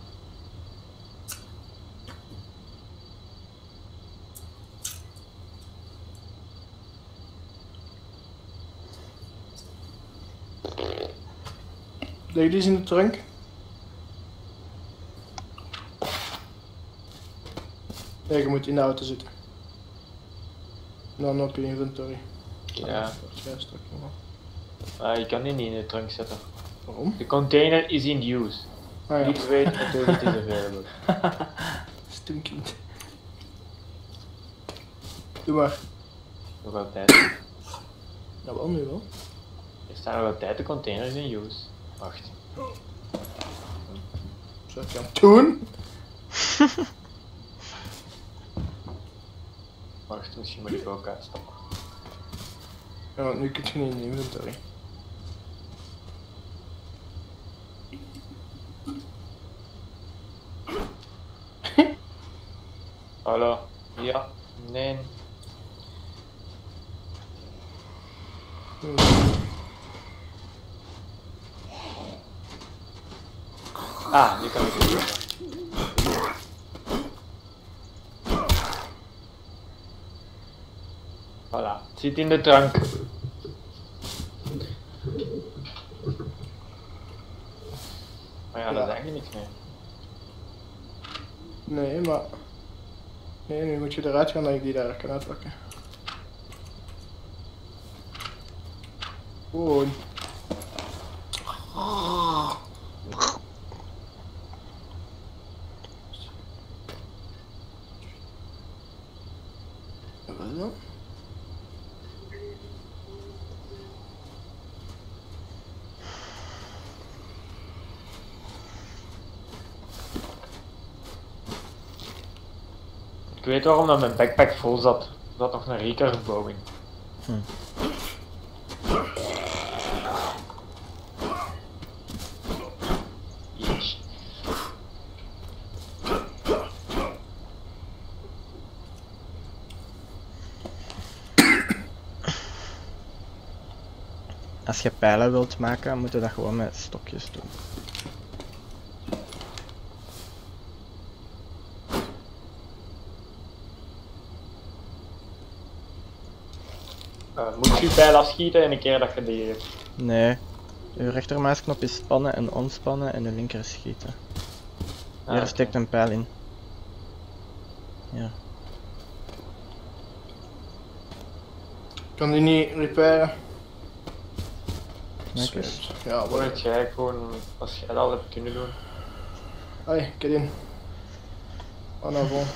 Leg die eens in de trunk. Nee, je moet in de auto zitten. Dan op je inventory. Ja. Dat is juist ook nog. Uh, je kan die niet in de trunk zetten. Waarom? De container is in use. Ah ja. Niet weten until it is available. Stumkind. Doe maar. Nog altijd. Nou wel, nu wel. Er staan nog altijd de containers in use. Wacht. Zou ik aan het doen? Wacht, misschien moet ik ook uitstappen. Ja, want nu kun je niet in de inventory. Hallo? Ja? Nee? Hmm. Ah, nu kan ik het doen. Voilà, het zit in de trunk. Maar ja, dat is eigenlijk niks meer. Nee, maar... Nee, nu moet je eruit gaan dat ik die daar kan uitpakken. Gewoon. Wat is dat? Ik weet waarom dat mijn backpack vol zat. Er zat nog een recurve in. Hm. Yes. Als je pijlen wilt maken, moet je dat gewoon met stokjes doen. Uh, moet je je pijl afschieten en een keer dat je die... Nee. Je rechtermuisknop is spannen en ontspannen en de linker is schieten. Hier Ah, steekt oké. een pijl in. Ja. Kan die niet repairen? Kijk eens. Sweet. Ja, Hoor wat? het jij gewoon, als jij dat al hebt kunnen doen. Hoi, get in. Oh nou vol.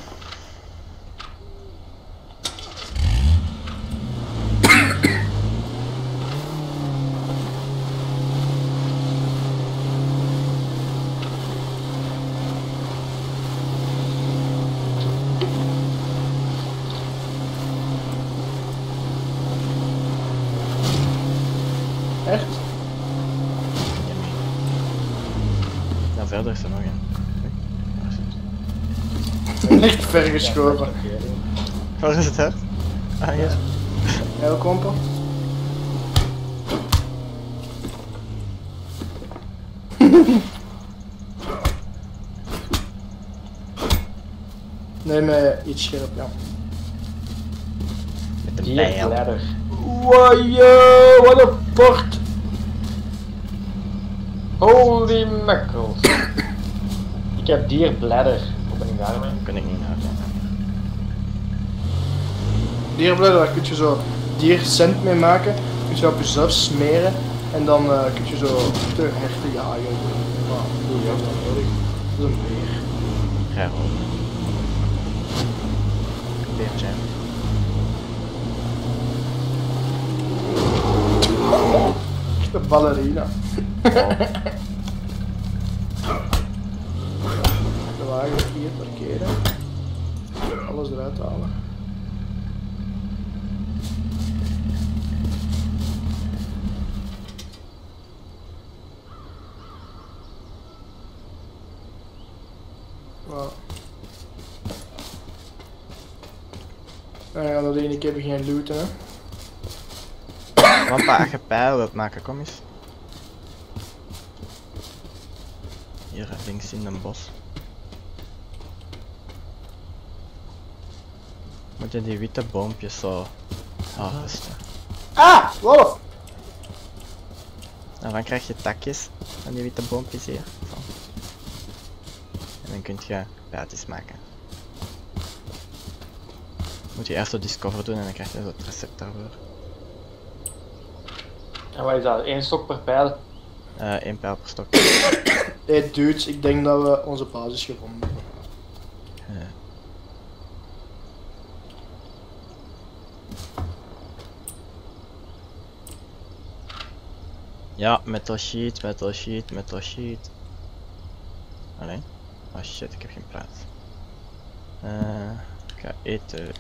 Echt? Dan verder is er nog een. Waar is het? Echt ver geschoven. Waar is het hert? Ah, hier. Heel klompen. Nee, met iets scherp, ja. Met een Die pijl. ladder. Wow, yo, wat een bord! Holy mackerels. Ik heb dierbladder. Hoe ben ik daarmee? Kan ik niet nagaan. Dierbladder, daar kun je zo diercent mee maken. Kun je op jezelf smeren en dan uh, kun je zo de herten jagen. Maar doe je dat nodig? Dat is een beer. Graag ook. Beertje. De ballerina. De wagen hier parkeren. Alles eruit halen. Nou ja, dat ene keer geen looten hè. Wat als je pijl wilt maken, kom eens. Hier links in een bos. Moet je die witte boompjes zo harvesten. Ah! Wolf! En dan krijg je takjes van die witte boompjes hier. Zo. En dan kun je pijltjes maken. Moet je eerst zo discover doen en dan krijg je zo het recept daarvoor. En wat is dat? Eén stok per pijl? Uh, één pijl per stok. Hey dudes, ik denk dat we onze basis gevonden hebben. Ja. Ja, metal sheet, metal sheet, metal sheet. Alleen? Oh shit, ik heb geen plaats. Uh, ik ga eten.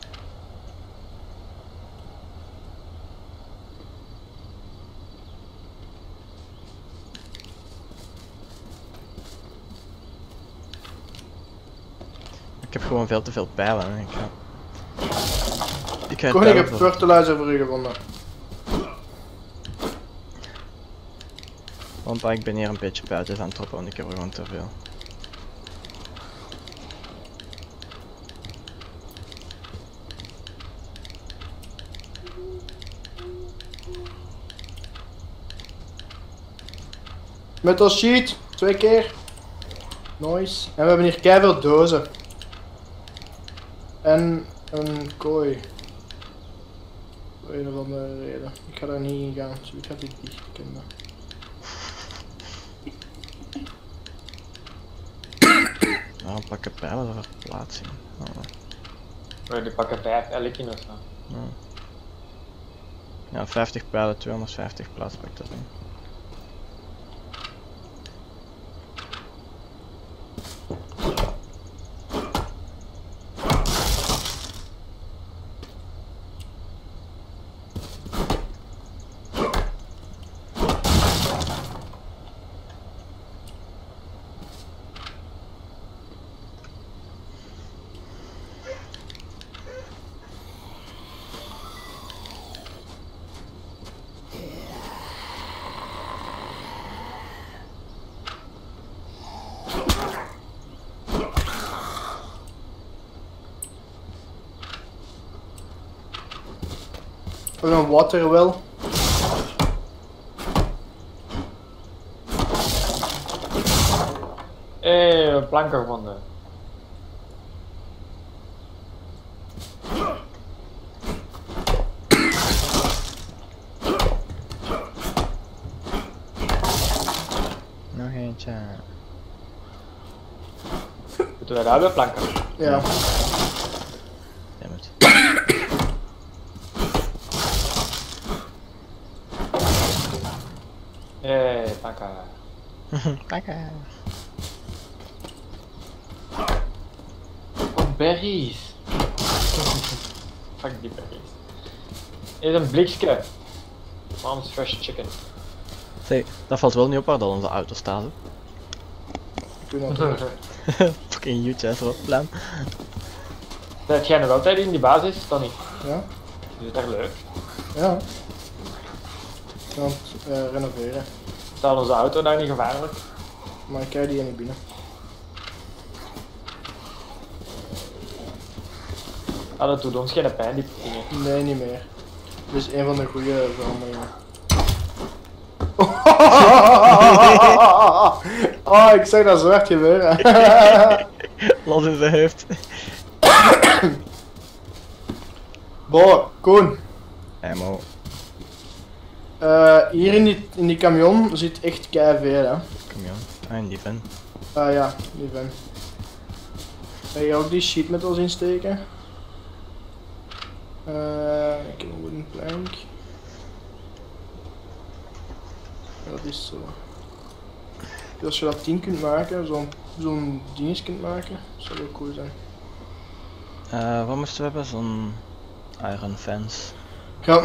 Ik heb gewoon veel te veel pijlen. Hè. Ik ga... Ik ga Koning, ik heb voor... fertilizer voor u gevonden. Want ik ben hier een beetje pijltjes aan het droppen, want ik heb er gewoon te veel. Metal sheet, twee keer. Nice. En we hebben hier keiveel dozen. En een kooi. Voor een of andere reden. Ik ga daar niet in gaan, dus ik ga dit dicht kennen. Waarom pakken pijlen er verplaatsing? Oh. Oh, die pakken vijf elk in of zo. Ja. Ja, vijftig pijlen, tweehonderdvijftig plaats pakt dat in. We hebben een waterwell. Hé, een plank gevonden. Nog eentje. Moeten wij daar weer planken? Ja. Ja, moet. Hé, planken. Pakken. Oh, berries. Fuck die berries. Hier is een blikje. Mom's fresh chicken. Zeg, dat valt wel niet op waar dat onze auto staat. Hè. Ik weet dat toch. Fucking huge ass roodplan. Zet jij nog altijd in die basis? Dan niet. Ja? Is het echt leuk? Ja. Ik ga het uh, renoveren. Staat onze auto daar niet gevaarlijk? Maar ik krijg die hier niet binnen. Ah, dat doet ons geen pijn, die dingen. Nee, niet meer. Dit is een van de goede veranderingen. Oh, ik zag dat zwart gebeuren. Los in zijn hoofd. Boah, Koen. Ammo. Uh, hier in die, in die camion zit echt keiveel, hè. Kom je aan. Ah, in die van. Ah ja, die van. Ga je ook die sheet metals insteken? Uh, ik heb een wooden plank. Ja, dat is zo. Als je dat tien kunt maken, zo'n zo'n dingetje kunt maken, zou wel cool zijn. Uh, wat moesten we hebben? Zo'n iron fence. Ja,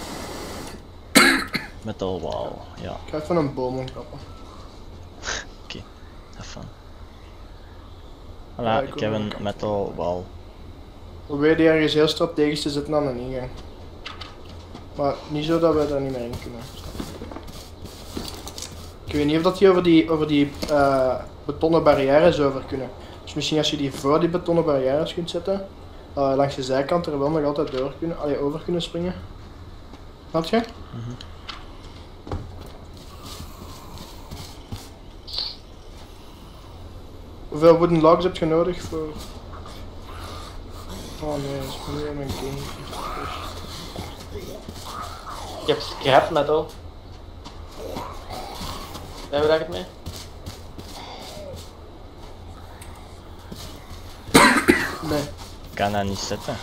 Metal wall, ja. ik ga even een boom omkappen. Oké, have fun. Voilà, Ja, ik ik wil heb wel een kappen. metal wall. Probeer die ergens heel strategisch te zetten aan een ingang. Maar niet zo dat we daar niet meer in kunnen. Ik weet niet of dat die over die, over die uh, betonnen barrières over kunnen. Dus misschien als je die voor die betonnen barrières kunt zetten, uh, langs de zijkant er wel nog altijd door kunnen, allee, over kunnen springen. Snap je? Mhm. Hoeveel wooden logs heb je nodig voor... Oh nee, dat is nu in mijn game. Ik heb scrap metal. Zijn we daar het mee? Nee. Ik kan dat niet zetten.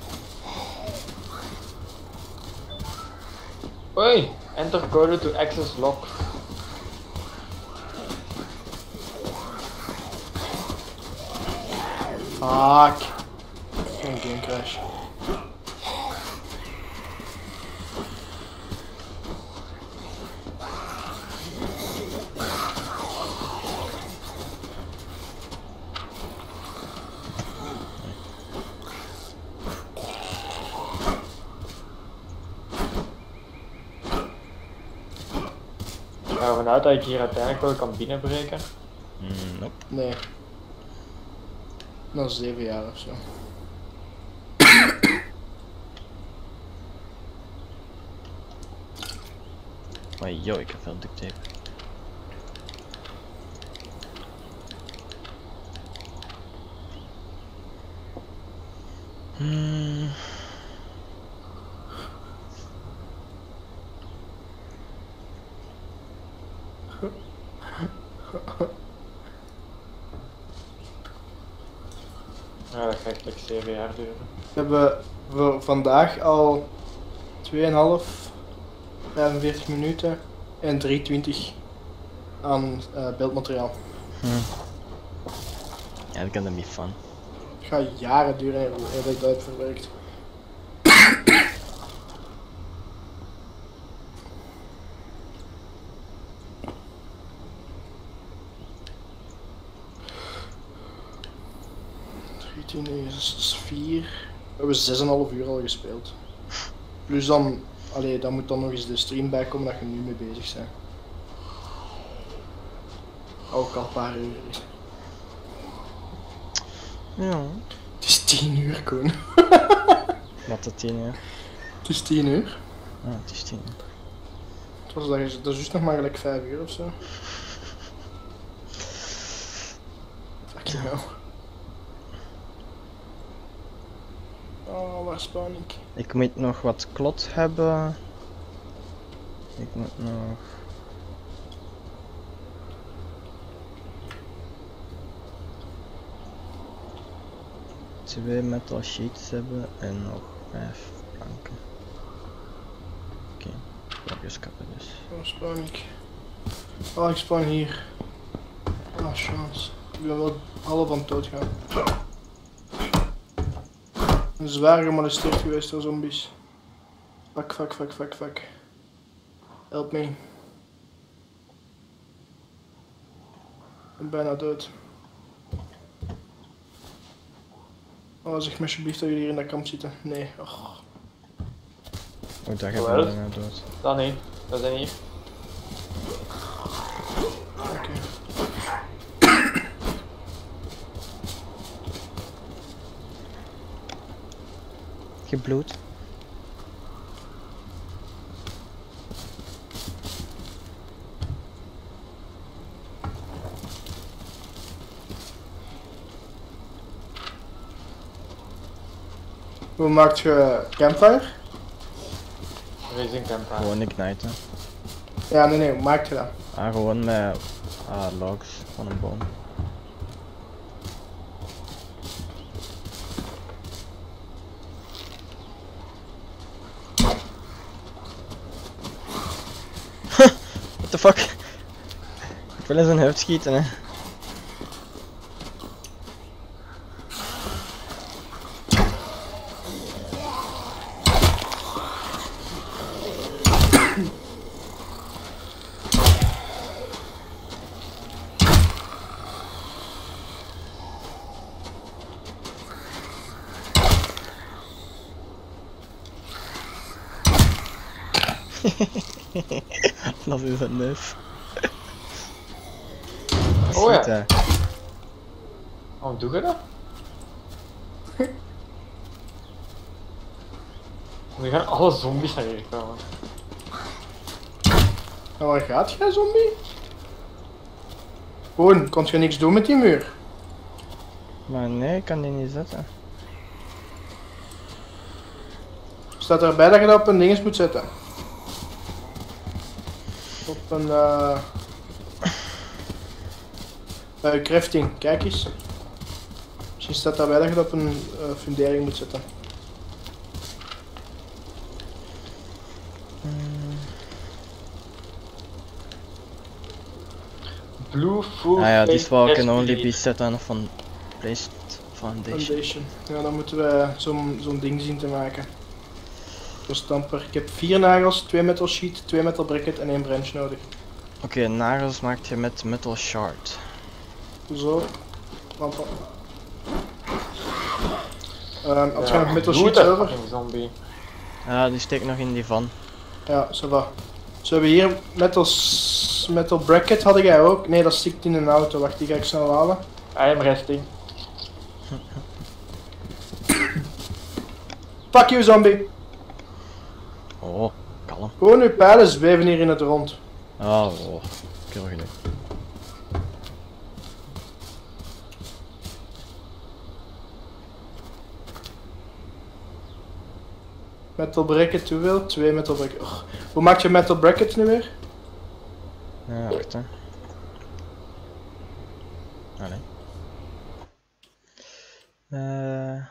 Oei, enter code to access lock. Fuck. Geen game crash. Ik ga ervan uit dat ik hier uiteindelijk wel kan binnenbreken. Mm, nope. Nee. Na zeven jaar of zo. Maar yo, ik heb veel duct tape. Hmm. Ja, dat gaat like zeven jaar duren. We hebben voor vandaag al twee komma vijf, vijfenveertig minuten en drie twintig aan uh, beeldmateriaal. Hmm. Ja, dat kan dan niet fun. Het gaat jaren duren eer dat ik dat heb verwerkt. drie, negen, is vier. We hebben zes komma vijf uur al gespeeld. Plus dan, allee, dan moet dan nog eens de stream bij komen dat je nu mee bezig bent. Ook al een paar uur. Ja. Het is tien uur, Koen. Wat dat tien uur? Het is tien uur. Ah, het is tien uur. Het was dat, dat is juist nog maar gelijk vijf uur of zo. Fucking hell. Oh, waar spawn ik? Ik moet nog wat klot hebben. Ik moet nog... Twee metal sheets hebben en nog vijf planken. Oké, okay. Blokjes kappen dus. Waar spawn ik? Oh, ik spawn hier. Ah, chance. Ik ben wel half aan het doodgaan. Ik ben zwaar gemolesteerd geweest door zombies. Fuck, fuck, fuck, fuck, fuck. Help me. Ik ben bijna dood. Oh, zeg me alsjeblieft dat jullie hier in dat kamp zitten. Nee. Oh. Oh, daar gaat Wel. ik bijna dood. Dan niet, dat zijn hier. Oké. Gebloed. Hoe maakt je campfire? Raising campfire. Gewoon igniten. Ja, nee, nee, hoe maak je dat? Ah, gewoon met ah, logs van een boom. What the fuck? Ik wil in zijn hoofd schieten, hè. Dat is een neus. Oh ja. Ziet, hè. Waarom doe je dat? Nu gaan alle zombies naar hier komen. En waar gaat jij, zombie? Gewoon, kon je niks doen met die muur? Maar nee, ik kan die niet zetten. Staat erbij dat je dat op een dinges moet zetten? Op een uh... bij je crafting, kijk eens. Misschien staat daarbij dat je dat op een uh, fundering moet zetten. Blue full Ah ja, this wall can flame only be recipe. set on a fun placed foundation. Foundation. Ja, dan moeten we zo'n zo'n ding zien te maken. Zo'n stamper. Ik heb vier nagels, twee metal sheet, twee metal bracket en één branch nodig. Oké, okay, nagels maak je met metal shard. Zo. Pam, pam. Um, als je nog metal Doe sheets het, over. fucking zombie. Ja, die steekt nog in die van. Ja, zo va. Zo hebben we hier metal, s- metal bracket had jij ook. Nee, dat stikt in een auto. Wacht, die ga ik snel halen. I am resting. Fuck you, zombie. Oh, kalm. Gewoon uw pijlen zweven hier in het rond. Oh, oh. Ik heb geluk. Metal bracket, hoeveel? Twee metal bracket. Och. Hoe maak je metal bracket nu weer? Ja, wacht hè. Allee. Uh,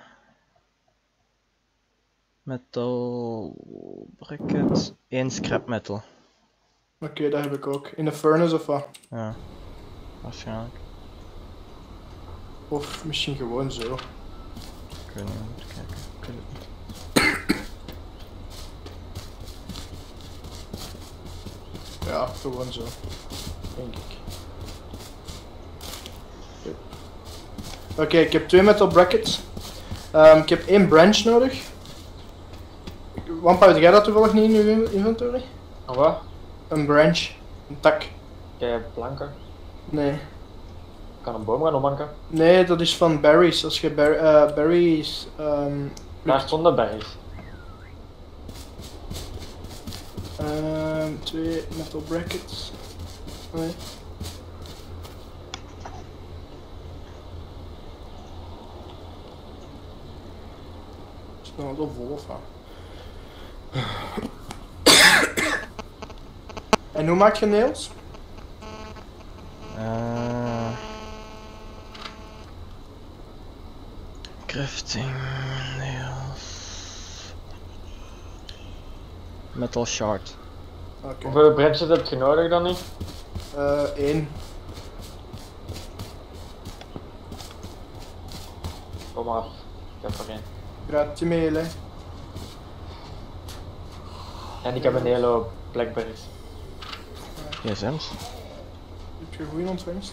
metal bracket, één scrap metal. Oké, okay, dat heb ik ook. In de furnace of wat? Ja, waarschijnlijk. Of misschien gewoon zo. Ik weet niet, we moeten kijken. Ik weet het niet. Ja, gewoon zo. Denk ik. Oké, okay, ik heb twee metal brackets. Um, ik heb één branch nodig. Wampa, heb jij dat toevallig niet in je inventory? Nog wat? Een branch. Een tak. Kijk, planken. Nee. Ik kan een boom gaan opbanken. Nee, dat is van berries. Als je ber uh, berries... Um, Daar stonden berries. um, twee metal brackets. Nee. Is nou wel vol of wat? En hoe maak je nails? Uh, crafting nails. Metal shard. Oké. Okay. Hoeveel branches heb je nodig dan niet? Uh, één. Kom maar. Ik heb er één. Grazie mille. En ik heb een hele hoop blackberries. G S M's. Heb je goede ontvangst?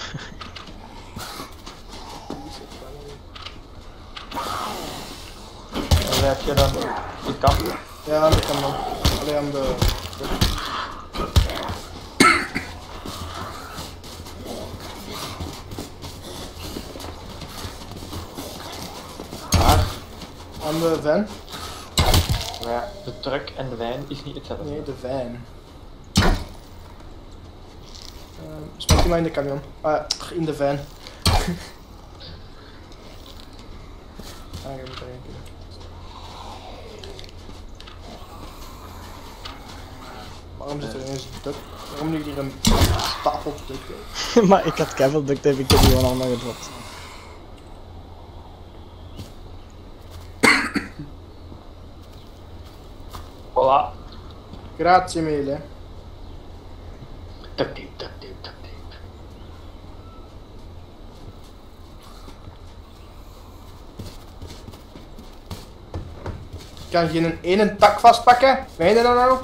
En dan heb je dan die kant. Ja, dat kan wel. Alleen aan de... Maar, Aan de van? ja, de truck en de wijn is niet hetzelfde. Nee, de van. Uh, smaak die maar in de camion. Ah, in de van. Ah, je moet er één keer. Waarom zit er ineens duct? Waarom ligt hier een stapel duct tape? Maar ik had keiveel duct tape, ik heb die gewoon allemaal gedropt. Voilà. Grazie mille. Duct tape, duct tape, duct tape. Kan je een ene tak vastpakken? Weet je dat nou?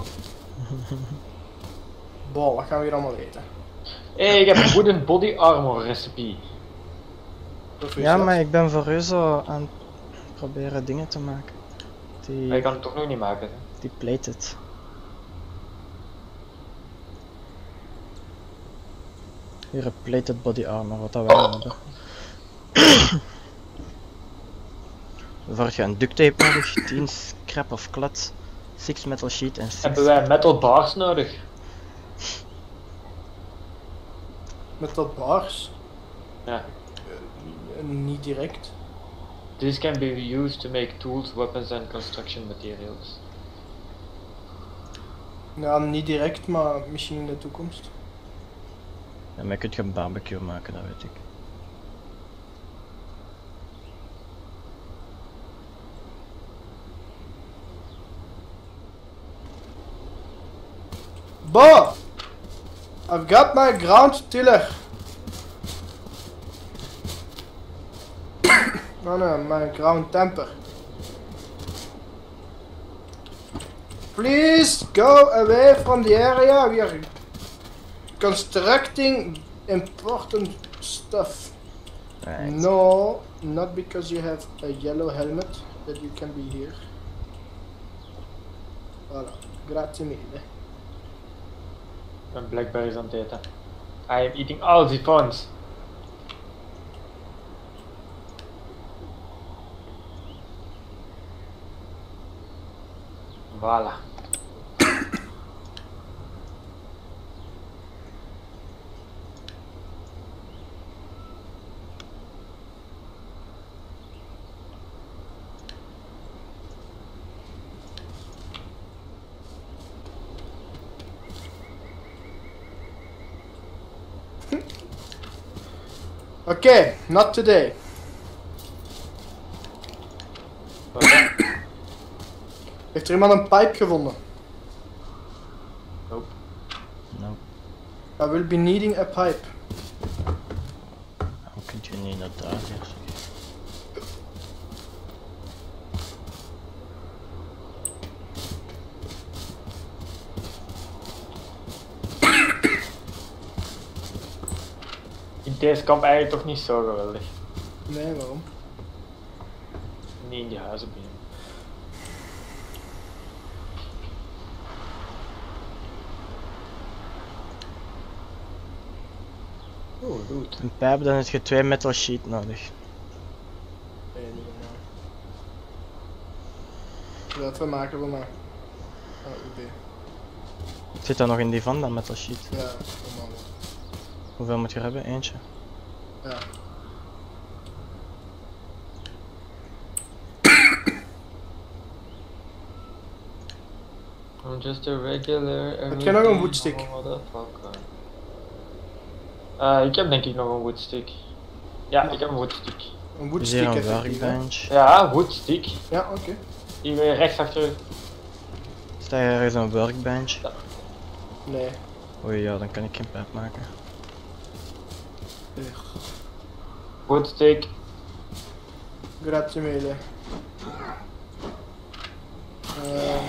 Bol, wat gaan we hier allemaal eten? Hé, hey, ik heb wooden body armor recipe. Of is Ja, dat? maar ik ben voor u zo aan het proberen dingen te maken. Maar je Die, kan het toch nog niet maken. Hè? die plated. Hier een plated body armor, wat dat wij hebben. Daarvoor heb je een duct tape nodig, tien scrap of klad, zes metal sheet en zes. Hebben wij metal bars nodig? Met dat bars? Ja. Uh, niet direct. This can be used to make tools, weapons and construction materials. Ja, niet direct, maar misschien in de toekomst. En mij kun je een barbecue maken, dat weet ik. Bo! I've got my ground tiller. Oh no, my ground temper. Please go away from the area. We are constructing important stuff. Right. No, not because you have a yellow helmet that you can be here. Voilà, grazie mille. Ik ben blackberries aan het eten. I am eating all the pawns. Voilà. Okay, not today. Wat is dat? Heeft er iemand een pipe gevonden? Nope. Nou, I will be needing a pipe. hoe kun je niet naar daar hier? In deze kamp eigenlijk toch niet zo geweldig. Nee, waarom? Niet in die huizen binnen. Oeh, goed. Een pijp, dan heb je twee metal sheet nodig. Nee, niet helemaal. Dat we maken voor mij. Ah, oké. Zit dat nog in die van, dat metal sheet? Ja, normaal. Hoeveel moet je er hebben? Eentje? Ja. I'm just a regular. Heb jij nog een woodstick? Motherfucker. Uh, ik heb denk ik nog een woodstick. Ja, Ja. ik heb een woodstick. Een Is woodstick hier een effectief, hè? workbench? Ja, woodstick. Ja, oké. Die weer rechts achter u. Sta hier ergens een workbench? Nee. Oei ja, dan kan ik geen pijp maken. Ugh. Woodstick. Grazie mille. Uh.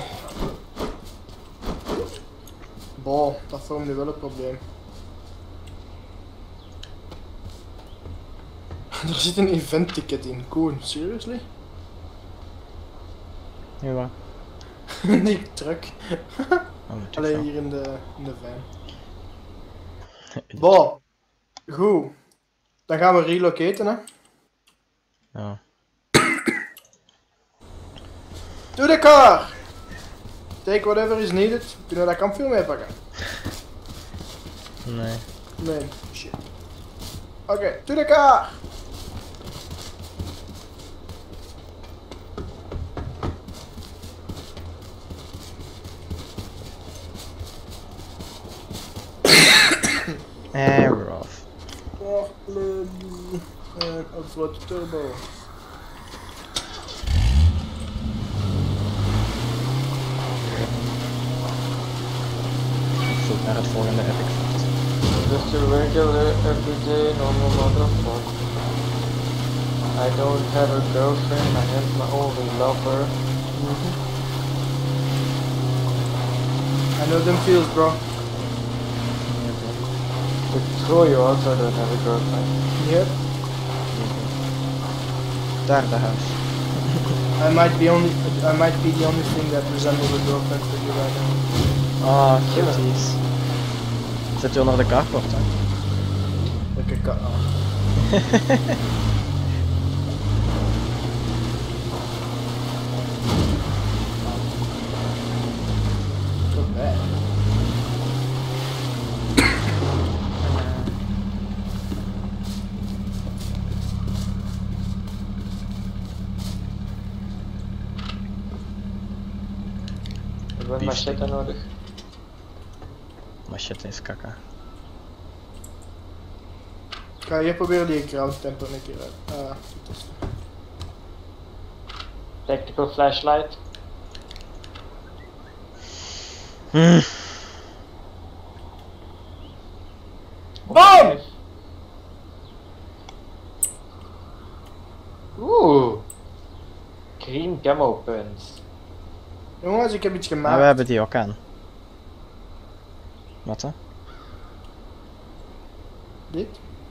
Boah, dat vormt nu wel een probleem. Er zit een event ticket in. Koen, seriously? Nu wat? Die truck. Oh, moet ik Alleen zo. hier in de, in de van. Boah, goed. Dan gaan we relocaten, hè. Ja. To the car! Take whatever is needed. Kunnen we dat kampvuur meepakken? Nee. Nee, shit. Oké, okay, to the car! En we're off. Oh, en offroad turbo. Ik zoek naar het volgende epic fort. Just a regular everyday normal motherfucker. I don't have a girlfriend, I have my only lover. I know them feels, bro. But Troy also don't have a girlfriend. Yep. Daar, de huis. I might be only. I might be the only thing that resembles a girlfriend for you right now. Ah, cuties. Zet je onder de carport, hè? kan. Tot bij. Ik heb een Biefstuk. machete nodig. Machete is kaka. Ik ga hier proberen die crowd tempo een keer uit. Ah, dit is- Tactical flashlight. Hmm. BAM! Oeh. Green camo pins. Jongens, ik heb iets Maar gemaakt. we hebben die ook aan. Wat dan? Dit?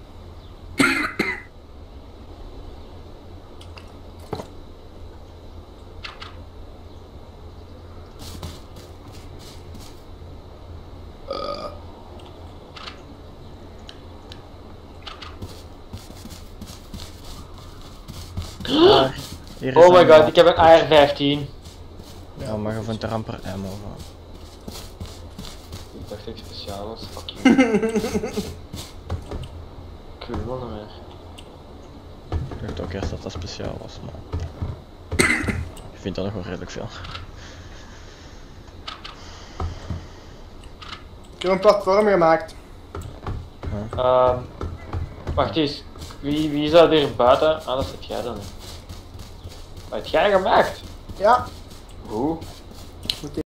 Daar. Hier is Oh my een, god, ik heb een A R vijftien. Oh, maar je vindt er amper ammo van. Ik dacht dat ik speciaal was. Fuck you. Ik weet wel niet meer. Ik dacht ook eerst dat dat speciaal was, maar... Ik vind dat nog wel redelijk veel. Ik heb een platform gemaakt. Ehm wacht eens. Wie, wie zou hier buiten? Ah, dat heb jij dan. Wat heb jij gemaakt? Ja. Hoe?